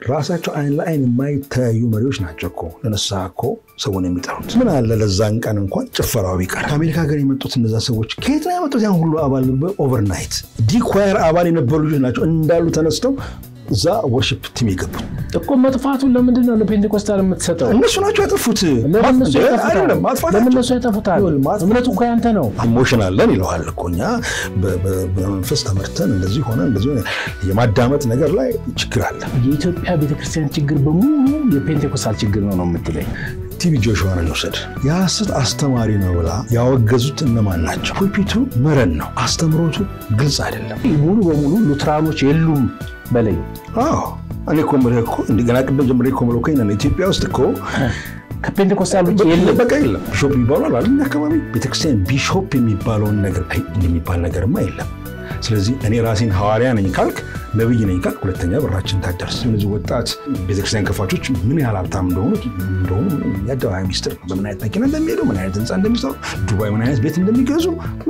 ራሳቸው አይን ለአይን የማይታዩ መሪዎች ናቸው እኮ ለነሳህ እኮ ሰውን የሚጠሩት ምን አለ ለዛን ቀን እንኳን ጭፈራው ቢቀር ከአሜሪካ ሀገር የመጡት እነዛ ሰዎች ከየት ነው የመጡት ያን ሁሉ አባል ኦቨርናይት ዲኳየር አባል የነበሩ ልጆች ናቸው እንዳሉ ተነስተው ዛ ወርሺፕ ቲም ይገቡት እኮ መጥፋቱን ለምንድን ነው ለፔንቴኮስታል የምትሰጠው እነሱ ናቸው ያጠፉት አይደለም ለምንነሱ ያጠፉታል እምነቱ እኮ ያንተ ነው ኢሞሽናል ለን ይለዋል እኮኛ በመንፈስ ተመርተን እንደዚህ ሆነ እንደዚህ የማዳመጥ ነገር ላይ ችግር አለ የኢትዮጵያ ቤተክርስቲያን ችግር በሙሉ የፔንቴኮስታል ችግር ነው የምትለኝ ቲቪ ጆሹዋን እንውሰድ የሐሰት አስተማሪ ነው ብላ ያወገዙት እነማን ናቸው ፑልፒቱ መረን ነው አስተምሮቱ ግልጽ አይደለም ሙሉ በሙሉ ሉትራኖች የሉም በላይ እኔ ኮምሬ እኮ እንደገና ቅድም ጀምሬ ኮምሮ ከእኔ ኢትዮጵያ ውስጥ እኮ ከፔንቴኮስታል ውጪ የለም በቃ የለም ቢሾፕ ይባላል አይደል አካባቢ ቤተክርስቲያን ቢሾፕ የሚባለውን ነገር የሚባል ነገርማ የለም ስለዚህ እኔ ራሴን ሐዋርያ ነኝ ካልክ ነብይ ነኝ ካልክ ሁለተኛ በራችን ታደርስ ስለዚህ ወጣት ቤተክርስቲያን ከፋቾች ምን ያህል ሀብታም እንደሆኑ ያደዋይ ሚስጥር በምን አይነት መኪና እንደሚሄዱ ምን አይነት ህንጻ እንደሚሰሩ ዱባይ ምን አይነት ቤት እንደሚገዙ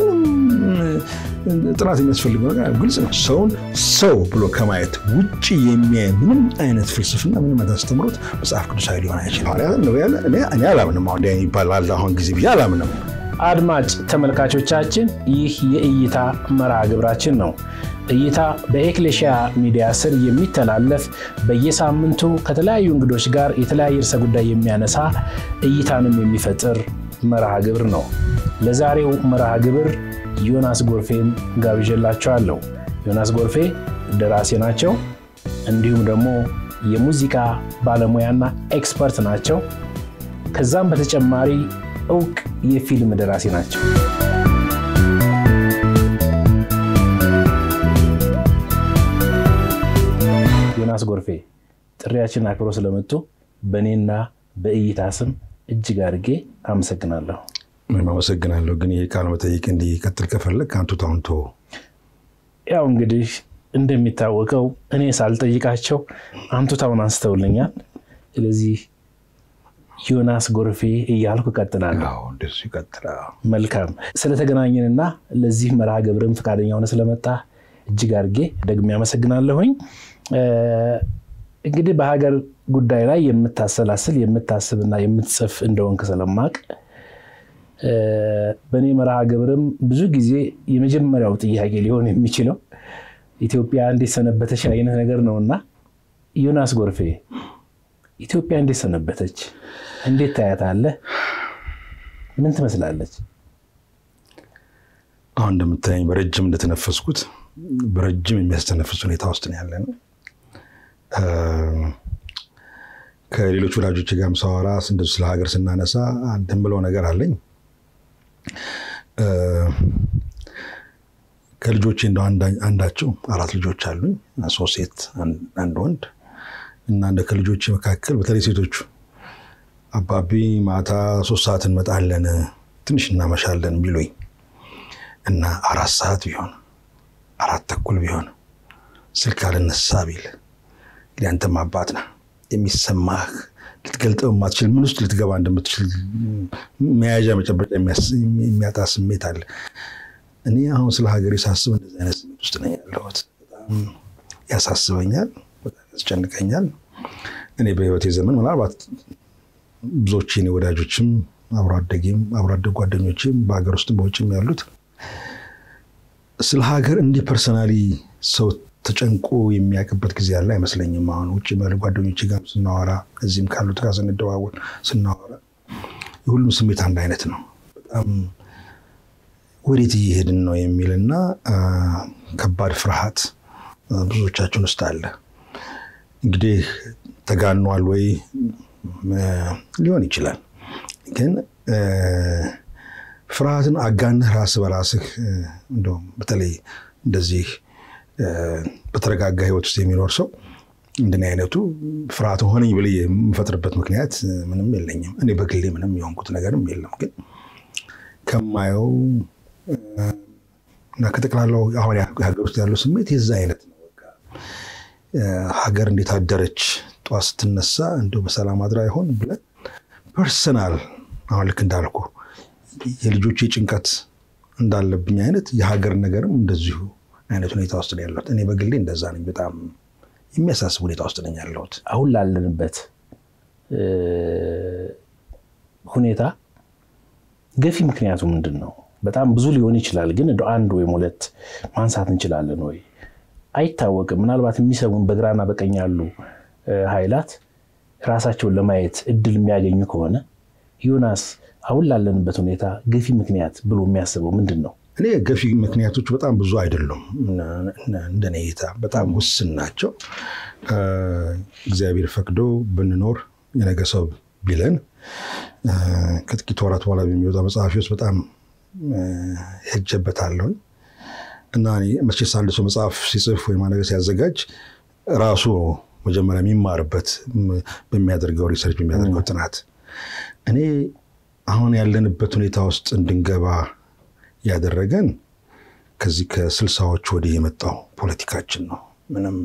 ጥናት የሚያስፈልገው ነገር ግልጽ ነው ሰውን ሰው ብሎ ከማየት ውጪ የሚያይ ምንም አይነት ፍልስፍና ምንም አስተምሮት መጽሐፍ ቅዱሳዊ ሊሆን አይችልም ሐዋርያ ነው ያለ እኔ አላምንም አሁን ላይ ይባላል አሁን ጊዜ ቢያ አላምንም አድማጭ ተመልካቾቻችን ይህ የእይታ መርሃ ግብራችን ነው እይታ በኤክሌሺያ ሚዲያ ስር የሚተላለፍ በየሳምንቱ ከተለያዩ እንግዶች ጋር የተለያየ ርዕሰ ጉዳይ የሚያነሳ እይታንም የሚፈጥር መርሃ ግብር ነው ለዛሬው መርሃ ግብር ዮናስ ጎርፌን ጋብዤላችኋለሁ ዮናስ ጎርፌ ደራሲ ናቸው እንዲሁም ደግሞ የሙዚቃ ባለሙያና ኤክስፐርት ናቸው ከዛም በተጨማሪ እውቅ የፊልም ደራሲ ናቸው ዮናስ ጎርፌ ጥሪያችንን አክብሮ ስለመጡ በእኔና በእይታ ስም እጅግ አድርጌ አመሰግናለሁ እኔም አመሰግናለሁ ግን ይሄ ቃል መጠይቅ እንዲቀጥል ከፈለክ አንቱ ታውንቶ ያው እንግዲህ እንደሚታወቀው እኔ ሳልጠይቃቸው አንቱ ታውን አንስተውልኛል ስለዚህ ዮናስ ጎርፌ እያልኩ ቀጥላለሁ አዎ እንደሱ ይቀጥላል መልካም ስለተገናኘንና ለዚህ መርሃ ግብርም ፈቃደኛ ሆነ ስለመጣ እጅግ አድርጌ ደግሜ አመሰግናለሁኝ እንግዲህ በሀገር ጉዳይ ላይ የምታሰላስል የምታስብና የምትጽፍ እንደሆንክ ስለማቅ በኔ መርሃ ግብርም ብዙ ጊዜ የመጀመሪያው ጥያቄ ሊሆን የሚችለው ኢትዮጵያ እንዴት ሰነበተች አይነት ነገር ነውና ዮናስ ጎርፌ ኢትዮጵያ እንዴት ሰነበተች እንዴት ታያታለህ ምን ትመስላለች አሁን እንደምታየኝ በረጅም እንደተነፈስኩት በረጅም የሚያስተነፍስ ሁኔታ ውስጥ ነው ያለነው ከሌሎች ወዳጆች ጋርም ሳወራ እንደዚህ ስለ ሀገር ስናነሳ አንተም ብለው ነገር አለኝ ከልጆቼ እንደው አንዳቸው አራት ልጆች አሉኝ ሶስት ሴት አንድ ወንድ እና እንደ ከልጆቼ መካከል በተለይ ሴቶቹ አባቢ ማታ 3 ሰዓት እንመጣለን ትንሽ እናመሻለን ቢሉኝ እና 4 ሰዓት ቢሆን 4:30 ቢሆን ስልክ አልነሳ ቢል ሊያንተም አባት ነህ የሚሰማህ ልትገልጠው ማትችል ምን ውስጥ ልትገባ እንደምትችል መያዣ መጨበጫ የሚያጣ ስሜት አለ እኔ አሁን ስለ ሀገሬ ሳስብ እንደዚህ አይነት ስሜት ውስጥ ነኝ ያለሁት በጣም ያሳስበኛል በጣም ያስጨንቀኛል እኔ በህይወቴ ዘመን ምናልባት ብዙዎች የኔ ወዳጆችም አብሮ አደግ ጓደኞችም በሀገር ውስጥም በውጭም ያሉት ስለ ሀገር እንዲ ፐርሰናሊ ሰው ተጨንቆ የሚያቀበት ጊዜ ያለ አይመስለኝም አሁን ውጭ ማለት ጓደኞቼ ጋር ስናወራ እዚህም ካሉት ጋር ስንደዋወል ስናወራ ሁሉም ስሜት አንድ አይነት ነው በጣም ወዴት እየሄድን ነው የሚልና ከባድ ፍርሃት ብዙዎቻችን ውስጥ አለ እንግዲህ ተጋኗል ወይ ሊሆን ይችላል ግን ፍርሃትን አጋነህ ራስ በራስህ እንደው በተለይ እንደዚህ በተረጋጋ ህይወት ውስጥ የሚኖር ሰው እንደኔ አይነቱ ፍርሃት ሆነኝ ብለ የምፈጥርበት ምክንያት ምንም የለኝም እኔ በግሌ ምንም የሆንኩት ነገርም የለም ግን ከማየው እና ከተቀላለው አሁን ሀገር ውስጥ ያለው ስሜት የዛ አይነት ነው በቃ ሀገር እንዴት አደረች ጧት ስትነሳ እንደው በሰላም አድራ ይሆን ብለ ፐርሰናል አሁን ልክ እንዳልኩ የልጆቼ ጭንቀት እንዳለብኝ አይነት የሀገር ነገርም እንደዚሁ አይነት ሁኔታ ውስጥ ነው ያለው እኔ በግሌ እንደዛ ነኝ በጣም የሚያሳስብ ሁኔታ ውስጥ ነኝ ያለሁት። አሁን ላለንበት ሁኔታ ገፊ ምክንያቱ ምንድነው? በጣም ብዙ ሊሆን ይችላል፣ ግን እንደው አንድ ወይ ሁለት ማንሳት እንችላለን ወይ? አይታወቅም። ምናልባት የሚሰሙን በግራና በቀኝ ያሉ ኃይላት ራሳቸውን ለማየት እድል የሚያገኙ ከሆነ ዮናስ አሁን ላለንበት ሁኔታ ገፊ ምክንያት ብሎ የሚያስበው ምንድነው? እኔ ገፊ ምክንያቶች በጣም ብዙ አይደሉም፣ እንደኔ እይታ በጣም ውስን ናቸው። እግዚአብሔር ፈቅዶ ብንኖር የነገ ሰው ቢለን ከጥቂት ወራት በኋላ በሚወጣ መጽሐፍ ውስጥ በጣም ሄጀበታለሁ እና እኔ መቼስ አንድ ሰው መጽሐፍ ሲጽፍ ወይ ማነገር ሲያዘጋጅ ራሱ መጀመሪያ የሚማርበት በሚያደርገው ሪሰርች በሚያደርገው ጥናት እኔ አሁን ያለንበት ሁኔታ ውስጥ እንድንገባ ያደረገን ከዚህ ከ60ዎች ወዲህ የመጣው ፖለቲካችን ነው። ምንም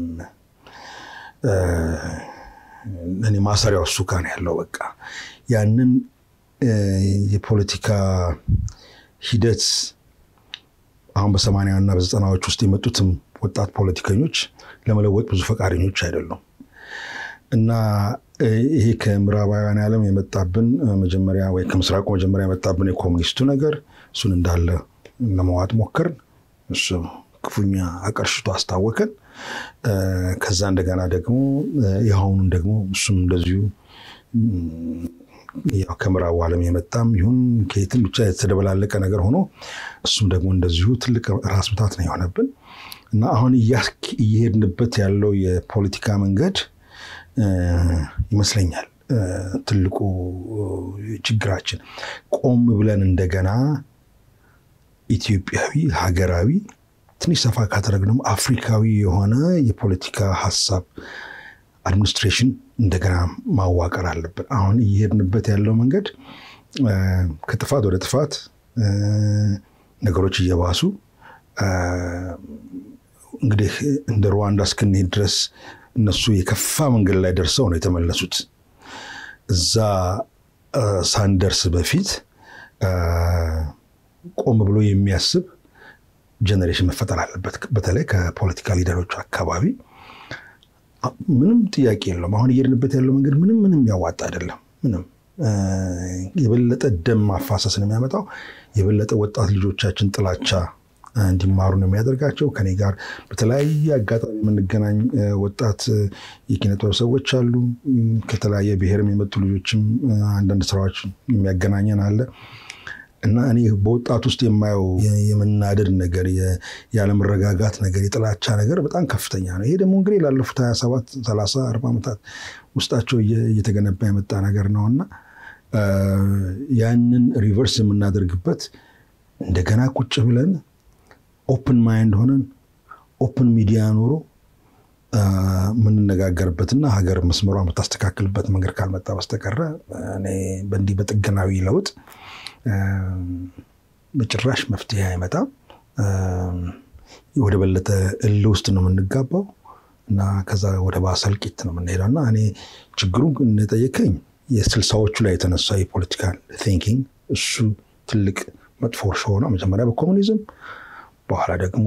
እኔ ማሰሪያው እሱ ጋር ያለው በቃ ያንን የፖለቲካ ሂደት አሁን በ80 እና በ90ዎች ውስጥ የመጡትም ወጣት ፖለቲከኞች ለመለወጥ ብዙ ፈቃደኞች አይደሉም እና ይሄ ከምዕራባውያን ዓለም የመጣብን መጀመሪያ ወይ ከምስራቁ መጀመሪያ የመጣብን የኮሙኒስቱ ነገር እሱን እንዳለ ለማዋጥ ሞከርን። እሱ ክፉኛ አቀርሽቶ አስታወከን። ከዛ እንደገና ደግሞ ያሁኑን ደግሞ እሱም እንደዚሁ ያው ከምዕራቡ ዓለም የመጣም ይሁን ከየትም ብቻ የተደበላለቀ ነገር ሆኖ እሱም ደግሞ እንደዚሁ ትልቅ ራስ ምታት ነው የሆነብን እና አሁን እየሄድንበት ያለው የፖለቲካ መንገድ ይመስለኛል ትልቁ ችግራችን። ቆም ብለን እንደገና ኢትዮጵያዊ ሀገራዊ ትንሽ ሰፋ ካደረግነው አፍሪካዊ የሆነ የፖለቲካ ሐሳብ አድሚኒስትሬሽን እንደገና ማዋቀር አለብን። አሁን እየሄድንበት ያለው መንገድ ከጥፋት ወደ ጥፋት ነገሮች እየባሱ እንግዲህ እንደ ሩዋንዳ እስክንሄድ ድረስ እነሱ የከፋ መንገድ ላይ ደርሰው ነው የተመለሱት። እዛ ሳንደርስ በፊት ቆም ብሎ የሚያስብ ጀነሬሽን መፈጠር አለበት። በተለይ ከፖለቲካ ሊደሮች አካባቢ ምንም ጥያቄ የለውም። አሁን እየሄድንበት ያለው መንገድ ምንም ያዋጣ አይደለም። ምንም የበለጠ ደም ማፋሰስ ነው የሚያመጣው። የበለጠ ወጣት ልጆቻችን ጥላቻ እንዲማሩ ነው የሚያደርጋቸው። ከኔ ጋር በተለያየ አጋጣሚ የምንገናኝ ወጣት የኪነ ጥበብ ሰዎች አሉ። ከተለያየ ብሔርም የመጡ ልጆችም አንዳንድ ስራዎች የሚያገናኘን አለ እና እኔ በወጣት ውስጥ የማየው የመናደድ ነገር፣ ያለመረጋጋት ነገር፣ የጥላቻ ነገር በጣም ከፍተኛ ነው። ይሄ ደግሞ እንግዲህ ላለፉት 27 30 40 ዓመታት ውስጣቸው እየተገነባ የመጣ ነገር ነውና ያንን ሪቨርስ የምናደርግበት እንደገና ቁጭ ብለን ኦፕን ማይንድ ሆነን ኦፕን ሚዲያ ኖሮ ምንነጋገርበትና ሀገር መስመሯን የምታስተካክልበት መንገድ ካልመጣ በስተቀር እኔ በእንዲህ በጥገናዊ ለውጥ በጭራሽ መፍትሄ አይመጣም። ወደ በለጠ እልህ ውስጥ ነው የምንጋባው እና ከዛ ወደ ባሰ እልቂት ነው የምንሄደውና እኔ ችግሩን እንደጠየቀኝ የ60ዎቹ ላይ የተነሳ የፖለቲካል ቲንኪንግ እሱ ትልቅ መጥፎ ሆኖ መጀመሪያ በኮሙኒዝም በኋላ ደግሞ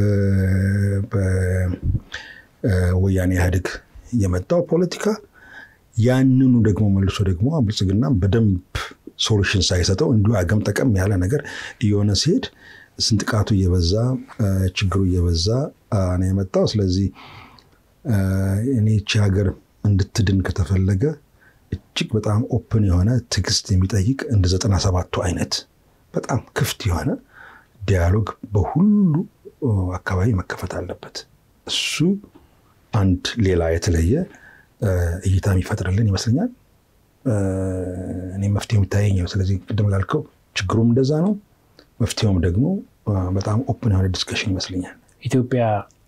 በወያኔ ኢህአዴግ የመጣው ፖለቲካ ያንኑ ደግሞ መልሶ ደግሞ ብልጽግና በደንብ ሶሉሽን ሳይሰጠው እንዲሁ አገም ጠቀም ያለ ነገር እየሆነ ሲሄድ ስንጥቃቱ እየበዛ ችግሩ እየበዛ ነው የመጣው። ስለዚህ እኔ እቺ ሀገር እንድትድን ከተፈለገ እጅግ በጣም ኦፕን የሆነ ትግስት የሚጠይቅ እንደ 97ቱ አይነት በጣም ክፍት የሆነ ዲያሎግ በሁሉ አካባቢ መከፈት አለበት። እሱ አንድ ሌላ የተለየ እይታ የሚፈጥርልን ይመስለኛል። እኔ መፍትሄው የሚታየኝ ነው። ስለዚህ ቅድም ላልከው ችግሩም እንደዛ ነው፣ መፍትሄውም ደግሞ በጣም ኦፕን የሆነ ዲስከሽን ይመስለኛል። ኢትዮጵያ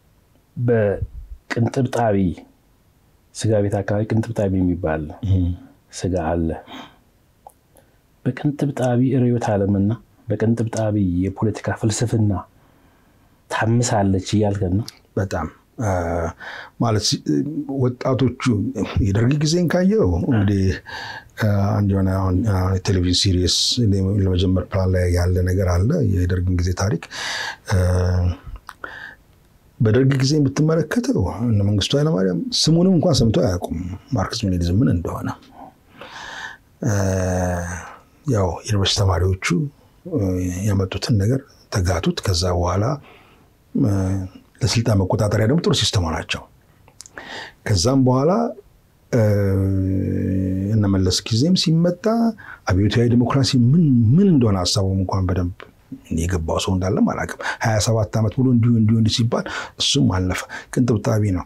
በቅንጥብጣቢ ስጋ ቤት አካባቢ ቅንጥብጣቢ የሚባል ስጋ አለ። በቅንጥብጣቢ ርዕዮተ ዓለምና በቅንጥብጣቢ የፖለቲካ ፍልስፍና ታምሳለች እያልከን ነው። በጣም ማለት ወጣቶቹ የደርግ ጊዜን ካየው እንግዲህ አንድ የሆነ ቴሌቪዥን ሲሪስ ለመጀመር ፕላን ላይ ያለ ነገር አለ። የደርግን ጊዜ ታሪክ በደርግ ጊዜ የምትመለከተው እነ መንግስቱ ኃይለማርያም ስሙንም እንኳን ሰምተው አያውቁም ማርክሲዝም ሌኒኒዝም ምን እንደሆነ። ያው ዩኒቨርሲቲ ተማሪዎቹ ያመጡትን ነገር ተጋቱት። ከዛ በኋላ ለስልጣን መቆጣጠሪያ ደግሞ ጥሩ ሲስተም ሆናቸው። ከዛም በኋላ እነ መለስ ጊዜም ሲመጣ አብዮታዊ ዲሞክራሲ ምን እንደሆነ ሐሳቡም እንኳን በደንብ የገባው ሰው እንዳለ ማላቀም 27 ዓመት ብሎ እንዲሁ ሲባል እሱም አለፈ። ቅንጥብጣቢ ነው።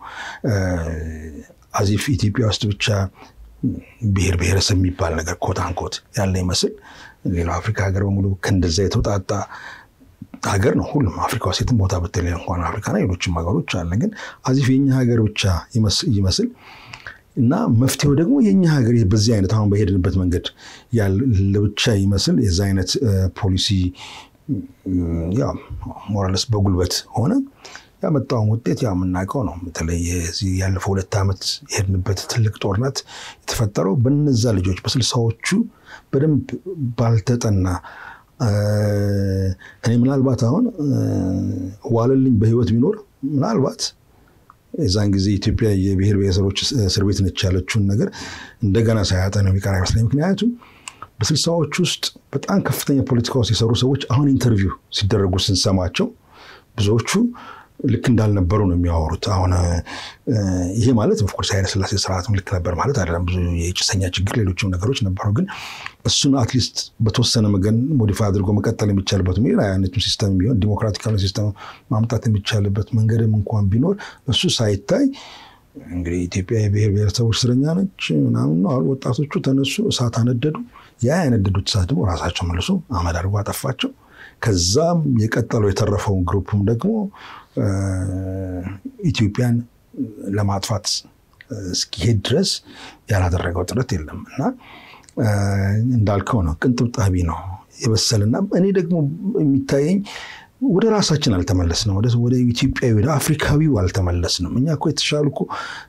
አዚፍ ኢትዮጵያ ውስጥ ብቻ ብሔረሰብ የሚባል ነገር ኮታንኮት ያለ ይመስል ሌላው አፍሪካ ሀገር በሙሉ ከእንደዛ የተውጣጣ ሀገር ነው። ሁሉም አፍሪካ ውስጥ የትም ቦታ ብትለይ እንኳን አፍሪካና ሌሎችም ሀገሮች አለ። ግን አዚፍ የኛ ሀገር ብቻ ይመስል እና መፍትሄው ደግሞ የኛ ሀገር በዚህ አይነት አሁን በሄድንበት መንገድ ለብቻ ይመስል የዛ አይነት ፖሊሲ ያው ሞራልስ በጉልበት ሆነ ያመጣው ውጤት ያው የምናውቀው ነው። በተለይ ያለፈው 2 ዓመት የሄድንበት ትልቅ ጦርነት የተፈጠረው በነዛ ልጆች በ60ዎቹ በደንብ ባልተጠና እኔ ምናልባት አሁን ዋለልኝ በህይወት ቢኖር ምናልባት የዛን ጊዜ ኢትዮጵያ የብሔር ብሔረሰቦች እስር ቤት ነች ያለችውን ነገር እንደገና ሳያጠና የሚቀር አይመስለኝም። ምክንያቱም በ60ዎቹ ውስጥ በጣም ከፍተኛ ፖለቲካ ውስጥ የሰሩ ሰዎች አሁን ኢንተርቪው ሲደረጉ ስንሰማቸው ብዙዎቹ ልክ እንዳልነበሩ ነው የሚያወሩት። አሁን ይሄ ማለት ኦፍኮርስ ኃይለ ሥላሴ ስርዓቱም ልክ ነበር ማለት አይደለም። ብዙ የጭሰኛ ችግር ሌሎችም ነገሮች ነበሩ። ግን እሱን አትሊስት በተወሰነ መገን ሞዲፋይ አድርጎ መቀጠል የሚቻልበት ምን አይነት ሲስተም ቢሆን ዲሞክራቲካል ሲስተም ማምጣት የሚቻልበት መንገድም እንኳን ቢኖር እሱ ሳይታይ እንግዲህ ኢትዮጵያ የብሔር ብሔረሰቦች እስረኛ ነች ምናምን ነው አሉ። ወጣቶቹ ተነሱ፣ እሳት አነደዱ። ያ ያነደዱት እሳት ደግሞ ራሳቸው መልሶ አመድ አድርጎ አጠፋቸው። ከዛም የቀጠለው የተረፈውን ግሩፕም ደግሞ ኢትዮጵያን ለማጥፋት እስኪሄድ ድረስ ያላደረገው ጥረት የለም እና እንዳልከው ነው ቅንጥብጣቢ ነው የበሰልና እኔ ደግሞ የሚታየኝ ወደ ራሳችን አልተመለስንም። ወደ ኢትዮጵያዊ ወደ አፍሪካዊው አልተመለስንም። እኛ እኮ የተሻሉ እኮ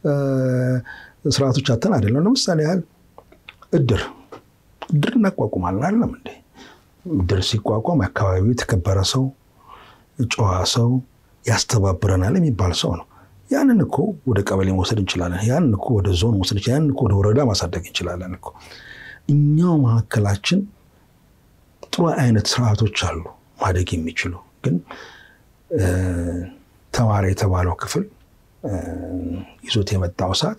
ስርዓቶች አተን አይደለም። ለምሳሌ ያህል እድር እናቋቁማለን አይደለም እንዴ? እድር ሲቋቋም አካባቢው የተከበረ ሰው ጨዋ ሰው ያስተባብረናል የሚባል ሰው ነው። ያንን እኮ ወደ ቀበሌ መውሰድ እንችላለን። ያንን እኮ ወደ ዞን መውሰድ እንችላለን። ያንን እኮ ወደ ወረዳ ማሳደግ እንችላለን እኮ። እኛው መካከላችን ጥሩ አይነት ስርዓቶች አሉ ማደግ የሚችሉ። ግን ተማሪ የተባለው ክፍል ይዞት የመጣው እሳት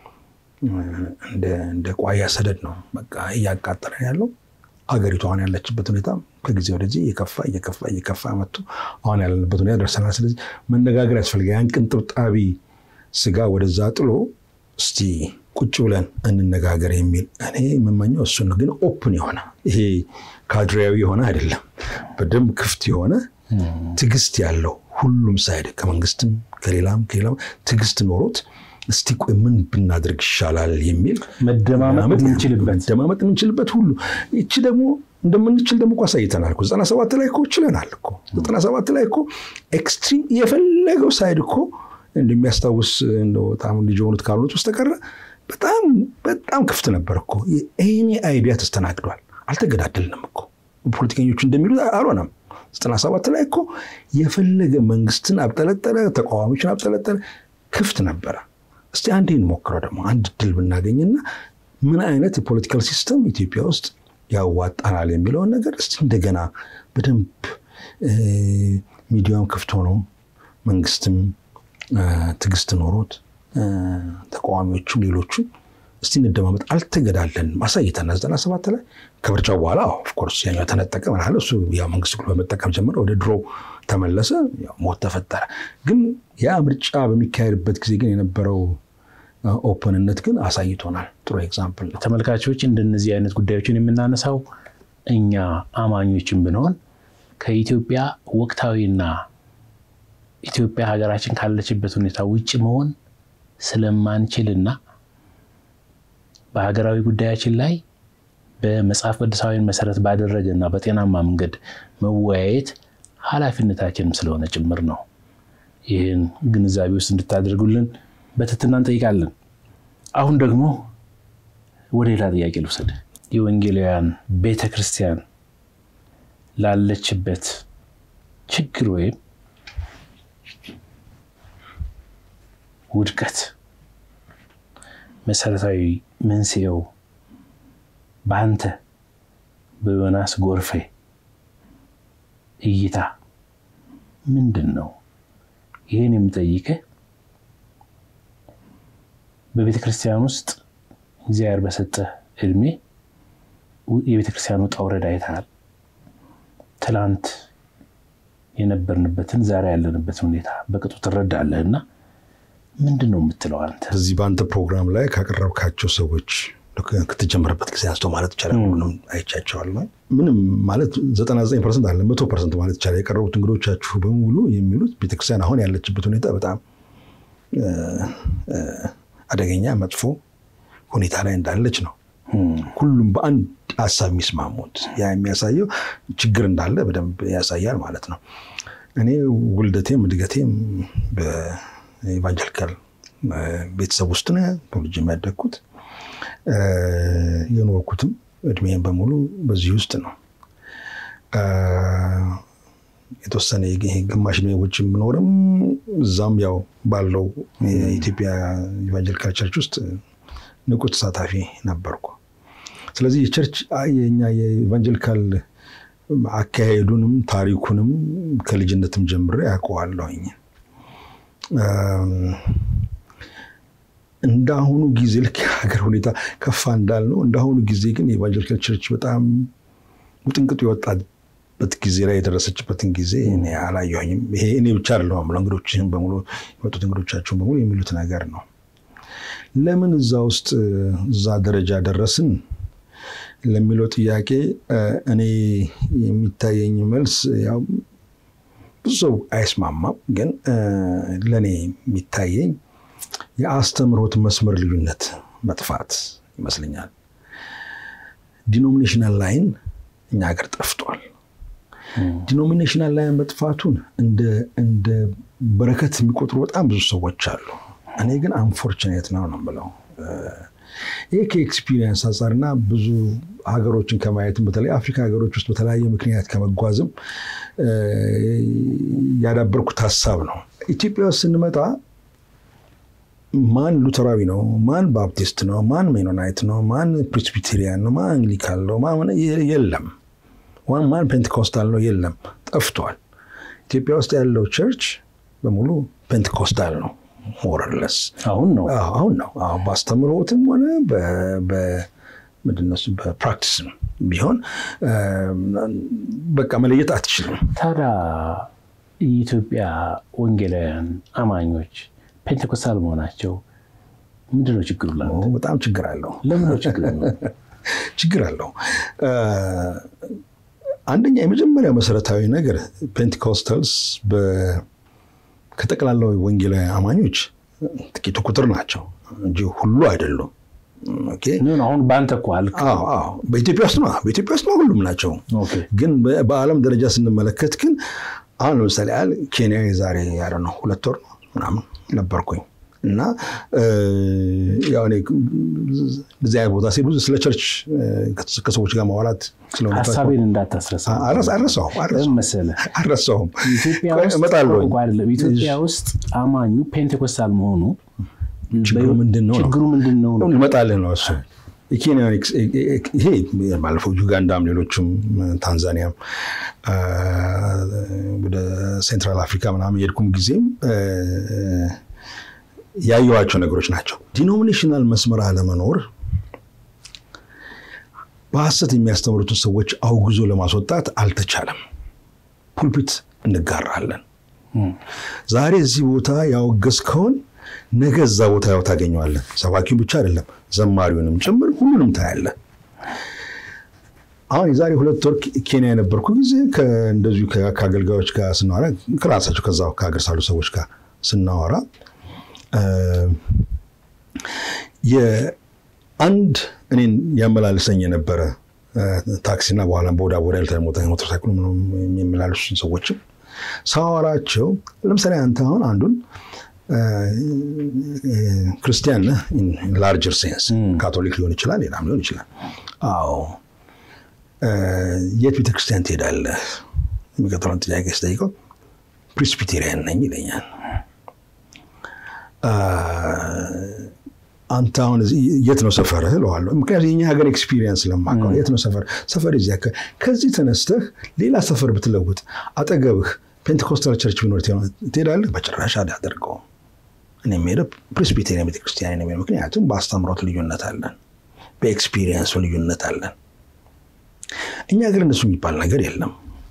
እንደ ቋያ ሰደድ ነው በቃ እያቃጠለ ያለው። አገሪቱ አሁን ያለችበት ሁኔታ ከጊዜ ወደዚህ እየከፋ መጥቶ አሁን ያለንበት ሁኔታ ደርሰናል። ስለዚህ መነጋገር ያስፈልጋል። ያን ቅንጥብጣቢ ስጋ ወደዛ ጥሎ እስቲ ቁጭ ብለን እንነጋገር የሚል እኔ የምመኘው እሱ ነው። ግን ኦፕን የሆነ ይሄ ካድሬያዊ የሆነ አይደለም፣ በደንብ ክፍት የሆነ ትግስት ያለው ሁሉም ሳይድ ከመንግስትም ከሌላም ትግስት ኖሮት እስቲ ቆይ ምን ብናደርግ ይሻላል የሚል መደማመጥ የምንችልበት ሁሉ እቺ ደግሞ እንደምንችል ደግሞ አሳይተናል እኮ 97 ላይ እኮ ችለናል እኮ 97 ላይ እኮ ኤክስትሪም የፈለገው ሳይድ እኮ እንደሚያስታውስ እንደው ታም ልጅውኑት ካሉት ውስጥ ተቀረ በጣም ክፍት ነበር እኮ። ኤኒ አይዲያ ተስተናግዷል። አልተገዳደልንም እኮ ፖለቲከኞቹ እንደሚሉት አልሆነም። 97 ላይ እኮ የፈለገ መንግስትን አብጠለጠለ፣ ተቃዋሚዎችን አብጠለጠለ፣ ክፍት ነበር። እስቲ አንዴ እንሞክረው ደግሞ አንድ ድል ብናገኝና ምን አይነት የፖለቲካል ሲስተም ኢትዮጵያ ውስጥ ያዋጣናል የሚለውን ነገር እስቲ እንደገና በደንብ ሚዲያም ክፍት ሆኖ መንግስትም ትግስት ኖሮት ተቃዋሚዎቹም ሌሎቹ እስቲ እንደማመጥ አልተገዳደልንም። አሳይተናል 97 ላይ ከብርጫው በኋላ ኦፍ ኮርስ ያኛው ተነጠቀ ማለት እሱ ያው መንግስት ሁሉ በመጠቀም ጀመረ፣ ወደ ድሮ ተመለሰ፣ ያው ሞት ተፈጠረ። ግን ያ ምርጫ በሚካሄድበት ጊዜ ግን የነበረው ኦፕንነት ግን አሳይቶናል። ጥሩ ኤግዛምፕል ነው። ተመልካቾች እንደነዚህ አይነት ጉዳዮችን የምናነሳው እኛ አማኞችን ብንሆን ከኢትዮጵያ ወቅታዊና ኢትዮጵያ ሀገራችን ካለችበት ሁኔታ ውጪ መሆን ስለማንችልና በሀገራዊ ጉዳያችን ላይ በመጽሐፍ ቅዱሳዊን መሰረት ባደረገና በጤናማ መንገድ መወያየት ኃላፊነታችንም ስለሆነ ጭምር ነው። ይህን ግንዛቤ ውስጥ እንድታደርጉልን በትህትና እንጠይቃለን። አሁን ደግሞ ወደ ሌላ ጥያቄ ልውሰድ። የወንጌላውያን ቤተክርስቲያን ላለችበት ችግር ወይም ውድቀት መሰረታዊ መንስኤው በአንተ በዮናስ ጎርፌ እይታ ምንድነው? ይሄን የምጠይቅህ በቤተክርስቲያን ውስጥ እግዚአብሔር በሰጠህ እድሜ የቤተክርስቲያኑ ጣውረድ አይተሃል። ትላንት የነበርንበትን ዛሬ ያለንበትን ሁኔታ በቅጡ ትረዳለህና ምንድነው የምትለው አንተ? እዚህ በአንተ ፕሮግራም ላይ ካቀረብካቸው ሰዎች ከተጀመረበት ጊዜ አንስቶ ማለት ይቻላል ምንም አይቻቸዋለሁ። ምንም ማለት 99% አለ 100% ማለት ይቻላል የቀረቡት እንግዶቻችሁ በሙሉ የሚሉት ቤተክርስቲያን አሁን ያለችበት ሁኔታ በጣም አደገኛ መጥፎ ሁኔታ ላይ እንዳለች ነው። ሁሉም በአንድ ሐሳብ የሚስማሙት ያ የሚያሳየው ችግር እንዳለ በደንብ ያሳያል ማለት ነው። እኔ ውልደቴም እድገቴም በኢቫንጀሊካል ቤተሰብ ውስጥ ነው ተወልጄ ያደግኩት። የኖርኩትም እድሜን በሙሉ በዚህ ውስጥ ነው። የተወሰነ ግማሽ ነው ውጭ ምኖርም እዛም ያው ባለው የኢትዮጵያ ኢቫንጀሊካል ቸርች ውስጥ ንቁ ተሳታፊ ነበርኩ። ስለዚህ ቸርች የኛ የኢቫንጀሊካል አካሄዱንም ታሪኩንም ከልጅነትም ጀምሬ አውቀዋለሁኝ። እንዳሁኑ ጊዜ ልክ ሀገር ሁኔታ ከፋ እንዳልነው እንዳሁኑ ጊዜ ግን የኢቫንጀሊካል ቸርች በጣም ውጥንቅጡ የወጣበት ጊዜ ላይ የደረሰችበትን ጊዜ እኔ አላየሁኝም። ይሄ እኔ ብቻ አይደለሁም እንግዶችን በሙሉ የመጡት እንግዶቻቸውን በሙሉ የሚሉት ነገር ነው። ለምን እዛ ውስጥ እዛ ደረጃ ደረስን ለሚለው ጥያቄ እኔ የሚታየኝ መልስ ያው ብዙ አይስማማም፣ ግን ለኔ የሚታየኝ የአስተምሮት መስመር ልዩነት መጥፋት ይመስለኛል። ዲኖሚኔሽናል ላይን እኛ ሀገር ጠፍቷል። ዲኖሚኔሽናል ላይን መጥፋቱን እንደ በረከት የሚቆጥሩ በጣም ብዙ ሰዎች አሉ። እኔ ግን አንፎርቹኔት ነው የምለው። ይሄ ከኤክስፒሪየንስ አንፃርና ብዙ ሀገሮችን ከማየትም በተለይ አፍሪካ ሀገሮች ውስጥ በተለያየ ምክንያት ከመጓዝም ያዳበርኩት ሐሳብ ነው። ኢትዮጵያ ውስጥ ስንመጣ ማን ሉተራዊ ነው፣ ማን ባፕቲስት ነው፣ ማን ሜኖናይት ነው፣ ማን ፕሬስቢቴሪያን ነው፣ ማን አንግሊካን ነው፣ ማን የለም፣ ማን ፔንቴኮስታል ነው የለም፣ ጠፍቷል። ኢትዮጵያ ውስጥ ያለው ቸርች በሙሉ ፔንቴኮስታል ነው ሞራለስ አሁን ነው ባስተምሮትም ሆነ በምንድነው በፕራክቲስም ቢሆን በቃ መለየት አትችልም። ታዲያ የኢትዮጵያ ወንጌላውያን አማኞች ፔንቴኮስታል መሆናቸው ምንድነው ችግሩ? በጣም ችግር አለው። ለምን ነው ችግር ነው? ችግር አለው። አንደኛ የመጀመሪያ መሰረታዊ ነገር ፔንቴኮስታልስ ከጠቅላላው ወንጌላውያን አማኞች ጥቂት ቁጥር ናቸው እንጂ ሁሉ አይደሉም። ኦኬ ነው አሁን ባንተ ቋልክ በኢትዮጵያ ውስጥ ነው ሁሉም ናቸው። ግን በዓለም ደረጃ ስንመለከት ግን አሁን ለምሳሌ ኬንያ ዛሬ ያለው ነው 2 ወር ምናምን ነበርኩኝ እና ያው እኔ እዚያ ቦታ ሲሉ ስለ ቸርች ከሰዎች ጋር ማውራት ስለሆነ ሐሳቤን እንዳታስረሳ አረሳውም። ኢትዮጵያ ውስጥ አማኙ ፔንቴኮስታል መሆኑ ችግሩ ምንድነው ነው ልመጣልህ ነው እሱ። የኬንያ ይሄ ማለፈው ዩጋንዳም ሌሎችም ታንዛኒያም ወደ ሴንትራል አፍሪካ ምናምን የሄድኩም ጊዜም ያዩዋቸው ነገሮች ናቸው። ዲኖሚኔሽናል መስመር አለመኖር በሐሰት የሚያስተምሩትን ሰዎች አውግዞ ለማስወጣት አልተቻለም። ፑልፒት እንጋራለን። ዛሬ እዚህ ቦታ ያወገዝከውን ነገ እዛ ቦታ ያው ታገኘዋለህ። ሰባኪው ብቻ አይደለም ዘማሪውንም ጭምር ሁሉንም ታያለህ። አሁን የዛሬ 2 ወር ኬንያ የነበርኩ ጊዜ እንደዚሁ ከአገልጋዮች ጋር ስናወራ ከራሳቸው ከዛው ከሀገር ሳሉ ሰዎች ጋር ስናወራ የአንድ እኔን ያመላልሰኝ የነበረ ታክሲና በኋላም ቦዳ ሞተር ሳይክል ምንም የሚመላለሱ ሰዎች ሳወራቸው ለምሳሌ አንተ አሁን አንዱን ክርስቲያን ነህ in larger sense ካቶሊክ ሊሆን ይችላል ሌላም ሊሆን ይችላል። አዎ የት ቤተክርስቲያን ትሄዳለህ? የሚቀጥለውን ጥያቄ ስጠይቀው ፕሬስቢቴሪያን ነኝ ይለኛል። አንተ አሁን የት ነው ሰፈርህ እለዋለሁ። ምክንያቱም የኛ ሀገር ኤክስፒሪየንስ ለማቀው የት ነው ሰፈር እዚያ ከዚህ ተነስተህ ሌላ ሰፈር ብትለውጥ አጠገብህ ፔንቴኮስታል ቸርች ቢኖር ትሄዳለህ? በጭራሽ አላደርገውም። እኔ የምሄደው ፕሬስቢቴሪያን ቤተክርስቲያን ነው። ምክንያቱም በአስተምሮት ልዩነት አለን፣ በኤክስፒሪየንስ ልዩነት አለን። እኛ ሀገር እንደሱ የሚባል ነገር የለም።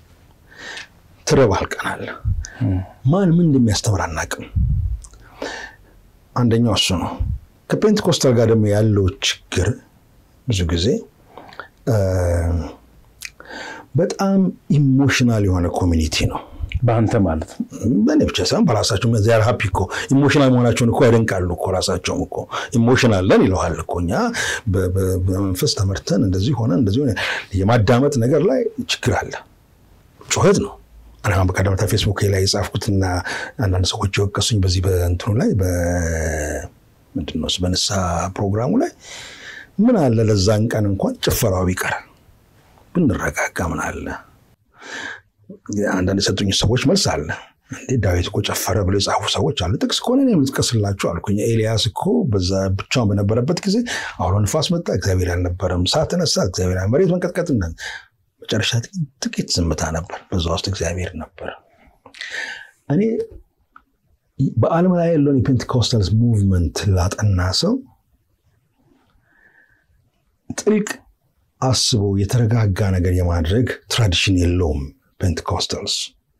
ተረባልቀናል። ማን ምን እንደሚያስተምር አናውቅም። አንደኛው እሱ ነው። ከፔንቴኮስታል ጋር ደግሞ ያለው ችግር ብዙ ጊዜ በጣም ኢሞሽናል የሆነ ኮሚኒቲ ነው። በአንተ ማለት በእኔ ብቻ ሳይሆን በራሳቸው ዚያር ሃፒ እኮ ኢሞሽናል መሆናቸውን እኮ ያደንቃሉ እኮ ራሳቸውም እኮ ኢሞሽናል ለን ይለዋል እኮ እኛ በመንፈስ ተመርተን እንደዚህ ሆነ እንደዚህ ሆነ የማዳመጥ ነገር ላይ ችግር አለ። ጩኸት ነው። እኔ አሁን በቀደምታ ፌስቡክ ላይ የጻፍኩትና አንዳንድ ሰዎች የወቀሱኝ በዚህ በእንትኑ ላይ ምንድነው በነሳ ፕሮግራሙ ላይ ምን አለ ለዛን ቀን እንኳን ጭፈራው ቢቀር ብንረጋጋ ምን አለ። አንዳንድ ሰጡኝ ሰዎች መልስ አለ እንዴ ዳዊት እኮ ጨፈረ ብለው የጻፉ ሰዎች አሉ። ጥቅስ ኮነ ነው ልጥቀስላችሁ አልኩኝ። ኤልያስ እኮ በዛ ብቻውን በነበረበት ጊዜ አውሎ ንፋስ መጣ፣ እግዚአብሔር አልነበረም። እሳት ተነሳ፣ እግዚአብሔር መሬት መንቀጥቀጥ እና መጨረሻ ጥቂት ዝምታ ነበር፣ በዛ ውስጥ እግዚአብሔር ነበር። እኔ በዓለም ላይ ያለውን የፔንቴኮስታልስ ሙቭመንት ላጠና ሰው ጥልቅ አስቦ የተረጋጋ ነገር የማድረግ ትራዲሽን የለውም። ፔንቴኮስታልስ